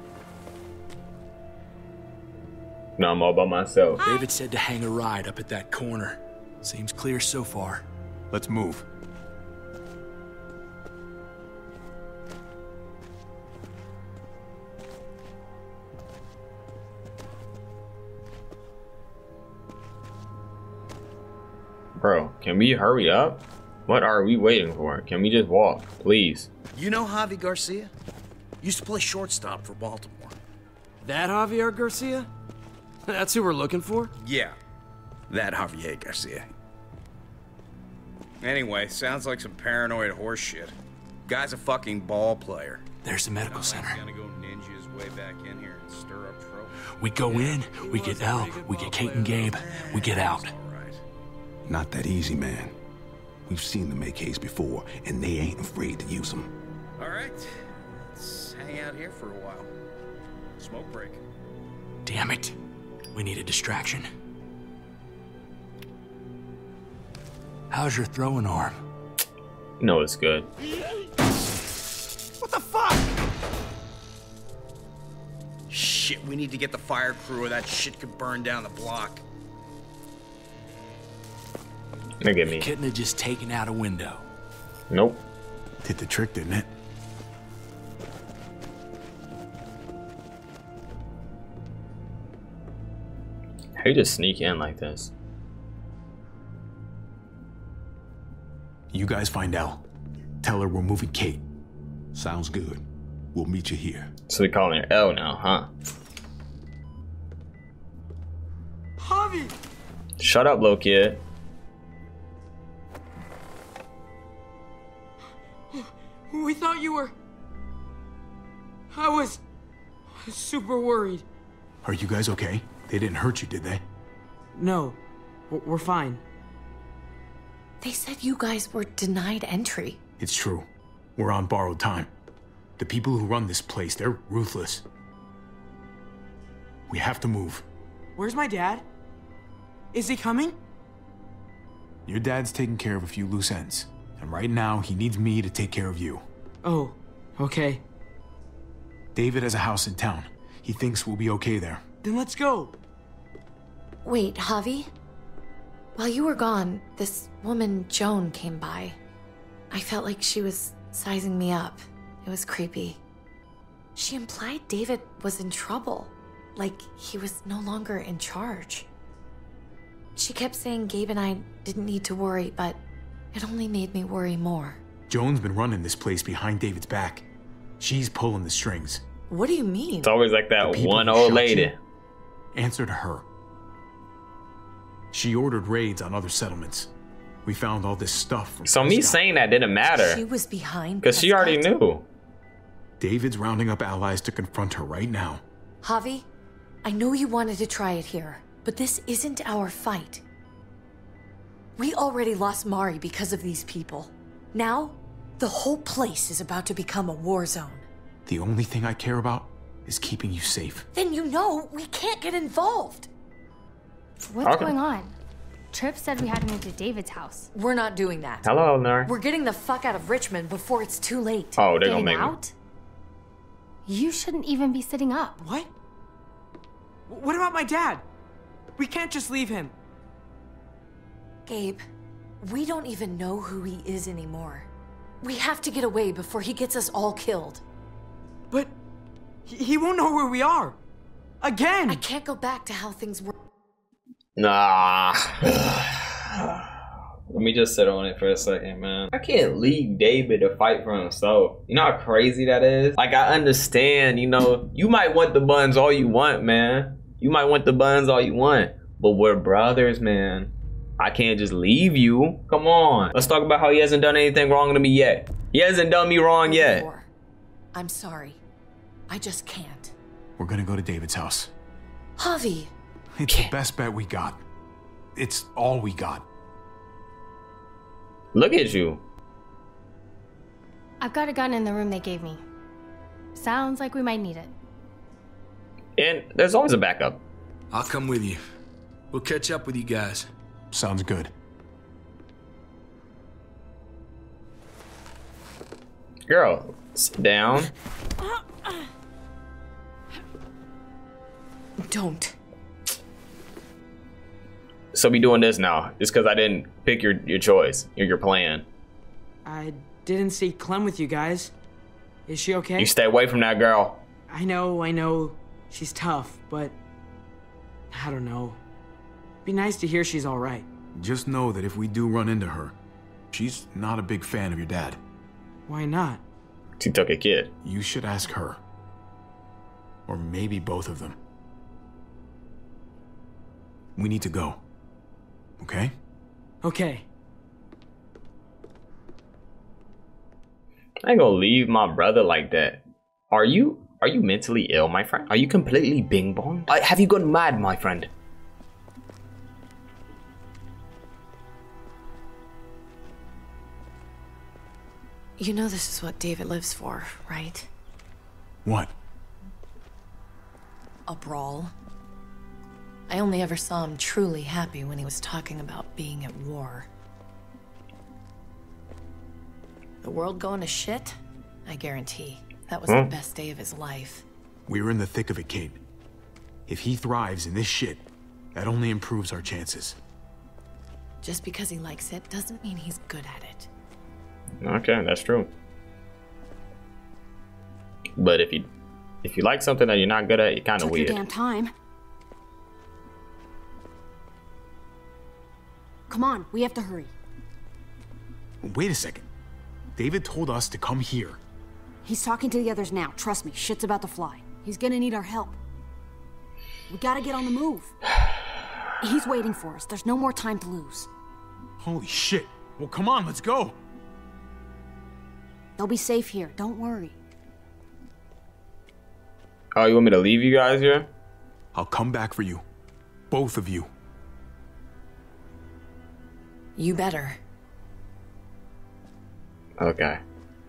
No, I'm all by myself. David said to hang a ride up at that corner. Seems clear so far. Let's move. Bro, can we hurry up? What are we waiting for? Can we just walk, please? You know Javi Garcia? Used to play shortstop for Baltimore. That Javier Garcia? That's who we're looking for? Yeah, that Javier Garcia. Anyway, sounds like some paranoid horse shit. Guy's a fucking ball player. There's the medical center. Gonna go ninja his way back in here and stir up trouble. We go in, we get Elle, we get Kate and Gabe, we get out. Not that easy, man. We've seen them A Ks before, and they ain't afraid to use them. All right, let's hang out here for a while. Smoke break. Damn it. We need a distraction. How's your throwing arm? No, it's good. What the fuck? Shit, we need to get the fire crew or that shit could burn down the block. Look at me. Couldn't have just taken out a window. Nope. Did the trick, didn't it? How you just sneak in like this? You guys find Elle. Tell her we're moving Kate. Sounds good. We'll meet you here. So we calling her Elle now, huh? Javi! Shut up, little kid. We thought you were... I was... super worried. Are you guys okay? They didn't hurt you, did they? No, we're fine. They said you guys were denied entry. It's true. We're on borrowed time. The people who run this place, they're ruthless. We have to move. Where's my dad? Is he coming? Your dad's taking care of a few loose ends. And right now, he needs me to take care of you. Oh, okay. David has a house in town. He thinks we'll be okay there. Then let's go. Wait, Javi? While you were gone, this woman, Joan, came by. I felt like she was sizing me up. It was creepy. She implied David was in trouble, like he was no longer in charge. She kept saying Gabe and I didn't need to worry, but it only made me worry more. Joan's been running this place behind David's back. She's pulling the strings. What do you mean? It's always like that one old lady. Answer to her. She ordered raids on other settlements. We found all this stuff from So me Prescott. saying that didn't matter. She was behind Because she already knew. David's rounding up allies to confront her right now. Javi, I know you wanted to try it here, but this isn't our fight. We already lost Mari because of these people. Now, the whole place is about to become a war zone. The only thing I care about is keeping you safe. Then you know we can't get involved. What's Okay. going on? Tripp said we had to move to David's house. We're not doing that. Hello, Nar. We're getting the fuck out of Richmond before it's too late. Oh, they're Getting gonna make me. out? You shouldn't even be sitting up. What? What about my dad? We can't just leave him. Gabe, we don't even know who he is anymore. We have to get away before he gets us all killed. But he, he won't know where we are. Again! I can't go back to how things were. Nah. Let me just sit on it for a second, man. I can't leave David to fight for himself. You know how crazy that is? Like, I understand, you know, you might want the buns all you want, man. You might want the buns all you want. But we're brothers, man. I can't just leave you. Come on. Let's talk about how he hasn't done anything wrong to me yet. He hasn't done me wrong yet. I'm sorry. I just can't. We're gonna go to David's house. Javi. It's the best bet we got. It's all we got. Look at you. I've got a gun in the room they gave me. Sounds like we might need it. And there's always a backup. I'll come with you. We'll catch up with you guys. Sounds good. Girl, sit down. Don't. So we doing this now, just because I didn't pick your, your choice, your, your plan. I didn't see Clem with you guys. Is she okay? You stay away from that girl. I know, I know. She's tough, but I don't know. Be nice to hear she's all right. Just know that if we do run into her, she's not a big fan of your dad. Why not? She took a kid. You should ask her. Or maybe both of them. We need to go. Okay? Okay. I ain't gonna leave my brother like that. Are you are you mentally ill, my friend? Are you completely bing bong? Uh, have you gone mad, my friend? You know this is what David lives for, right? What? A brawl. I only ever saw him truly happy when he was talking about being at war. The world going to shit? I guarantee. That was Huh? the best day of his life. We're in the thick of it, Kate. If he thrives in this shit, that only improves our chances. Just because he likes it doesn't mean he's good at it. Okay, that's true. But if you if you like something that you're not good at, you're kind of Took weird. your damn time. Come on, we have to hurry. Wait a second. David told us to come here. He's talking to the others now. Trust me, shit's about to fly. He's gonna need our help. We gotta get on the move. He's waiting for us. There's no more time to lose. Holy shit. Well, come on, let's go. They'll be safe here. Don't worry. Oh, you want me to leave you guys here? I'll come back for you. Both of you. You better. Okay.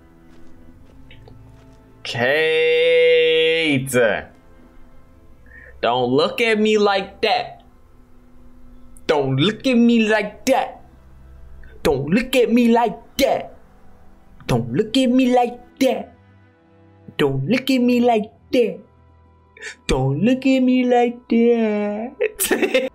Kate! Don't look at me like that. Don't look at me like that. Don't look at me like that. Don't look at me like that. Don't look at me like that. Don't look at me like that.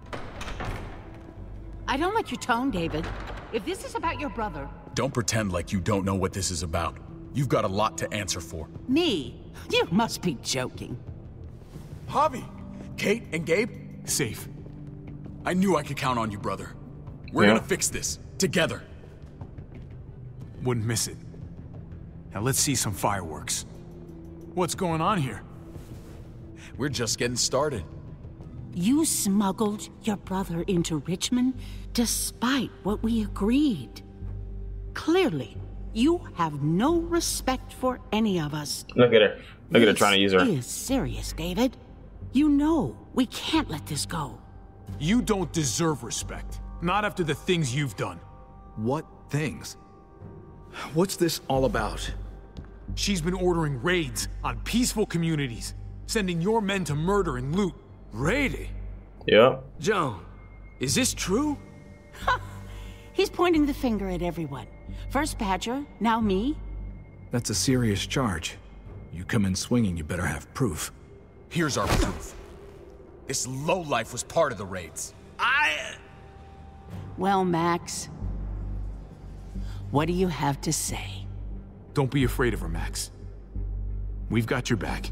I don't like your tone, David. If this is about your brother... Don't pretend like you don't know what this is about. You've got a lot to answer for. Me? You must be joking. Javi, Kate and Gabe, safe. I knew I could count on you, brother. We're Yeah. gonna fix this, together. Wouldn't miss it. Now let's see some fireworks. What's going on here? We're just getting started. You smuggled your brother into Richmond despite what we agreed. Clearly, you have no respect for any of us. Look at her. Look at her trying to use her. This is serious, David. You know we can't let this go. You don't deserve respect. Not after the things you've done. What things? What's this all about? She's been ordering raids on peaceful communities, sending your men to murder and loot. Raiding? Yeah. Joan, is this true? He's pointing the finger at everyone. First Badger, now me. That's a serious charge. You come in swinging, you better have proof. Here's our proof. This lowlife was part of the raids. I... Well, Max, what do you have to say? Don't be afraid of her, Max. We've got your back.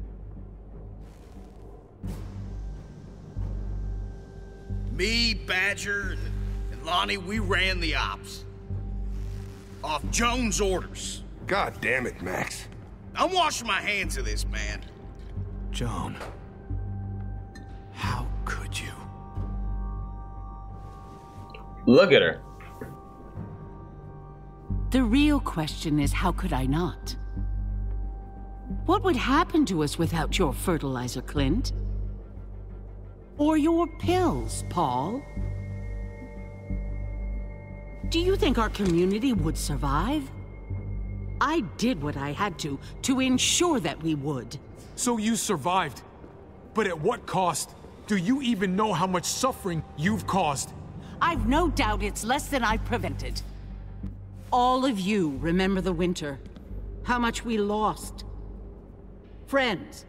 Me, Badger, and Lonnie, we ran the ops. Off Jones' orders. God damn it, Max. I'm washing my hands of this, man. Joan. How could you? Look at her. The real question is, how could I not? What would happen to us without your fertilizer, Clint? Or your pills, Paul? Do you think our community would survive? I did what I had to, to ensure that we would. So you survived. But at what cost? Do you even know how much suffering you've caused? I've no doubt it's less than I've prevented. All of you remember the winter. How much we lost. Friends.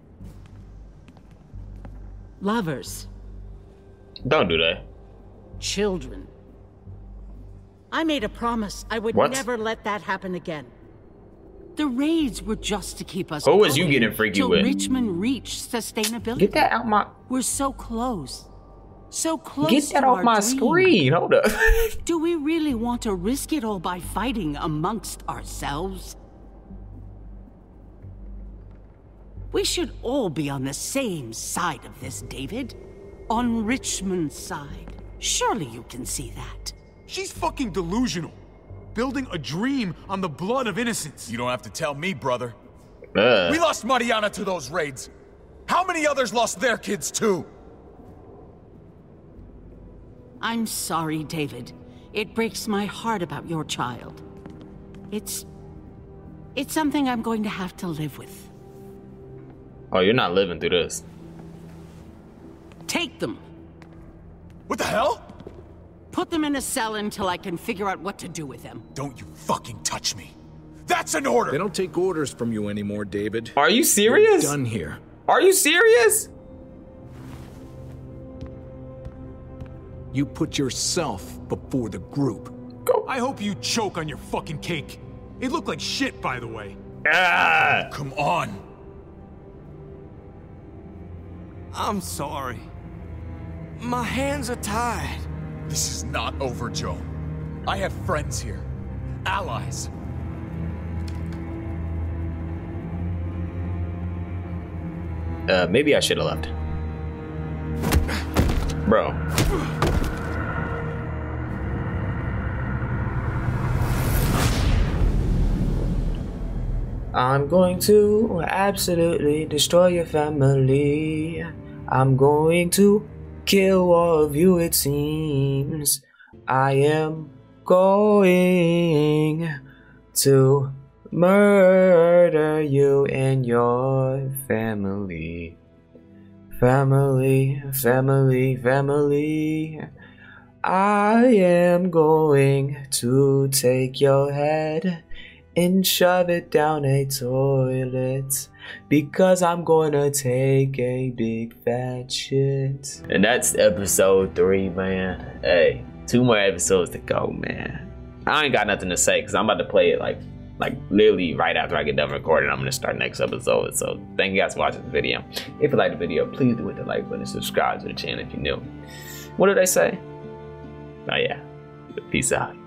Lovers. Don't do that. Children. I made a promise I would What? never let that happen again. The raids were just to keep us Who was you going getting freaky till with? Richmond reached sustainability. Get that out my... We're so close. So close Get that to off our my dream. screen. Hold up. Do we really want to risk it all by fighting amongst ourselves? We should all be on the same side of this, David. On Richmond's side. Surely you can see that. She's fucking delusional. Building a dream on the blood of innocents. You don't have to tell me, brother. Uh. We lost Mariana to those raids. How many others lost their kids too? I'm sorry, David. It breaks my heart about your child. It's... It's something I'm going to have to live with. Oh, you're not living through this. Take them. What the hell? Put them in a cell until I can figure out what to do with them. Don't you fucking touch me. That's an order! They don't take orders from you anymore, David. Are you serious? You're done here. Are you serious? You put yourself before the group. Go. I hope you choke on your fucking cake. It looked like shit, by the way. Ah! Come on. I'm sorry. My hands are tied. This is not over, Joe. I have friends here. Allies. Uh, maybe I should have left. Bro. I'm going to absolutely destroy your family. I'm going to kill all of you, it seems. I am going to murder you and your family. Family, family, family. I am going to take your head and shove it down a toilet, because I'm gonna take a big fat shit. And that's episode three, man. Hey, two more episodes to go, man. I ain't got nothing to say because I'm about to play it like like literally right after I get done recording. I'm gonna start next episode. So thank you guys for watching this video. If you liked the video, please do hit the like button and subscribe to the channel if you're new. What did I say? Oh yeah, peace out.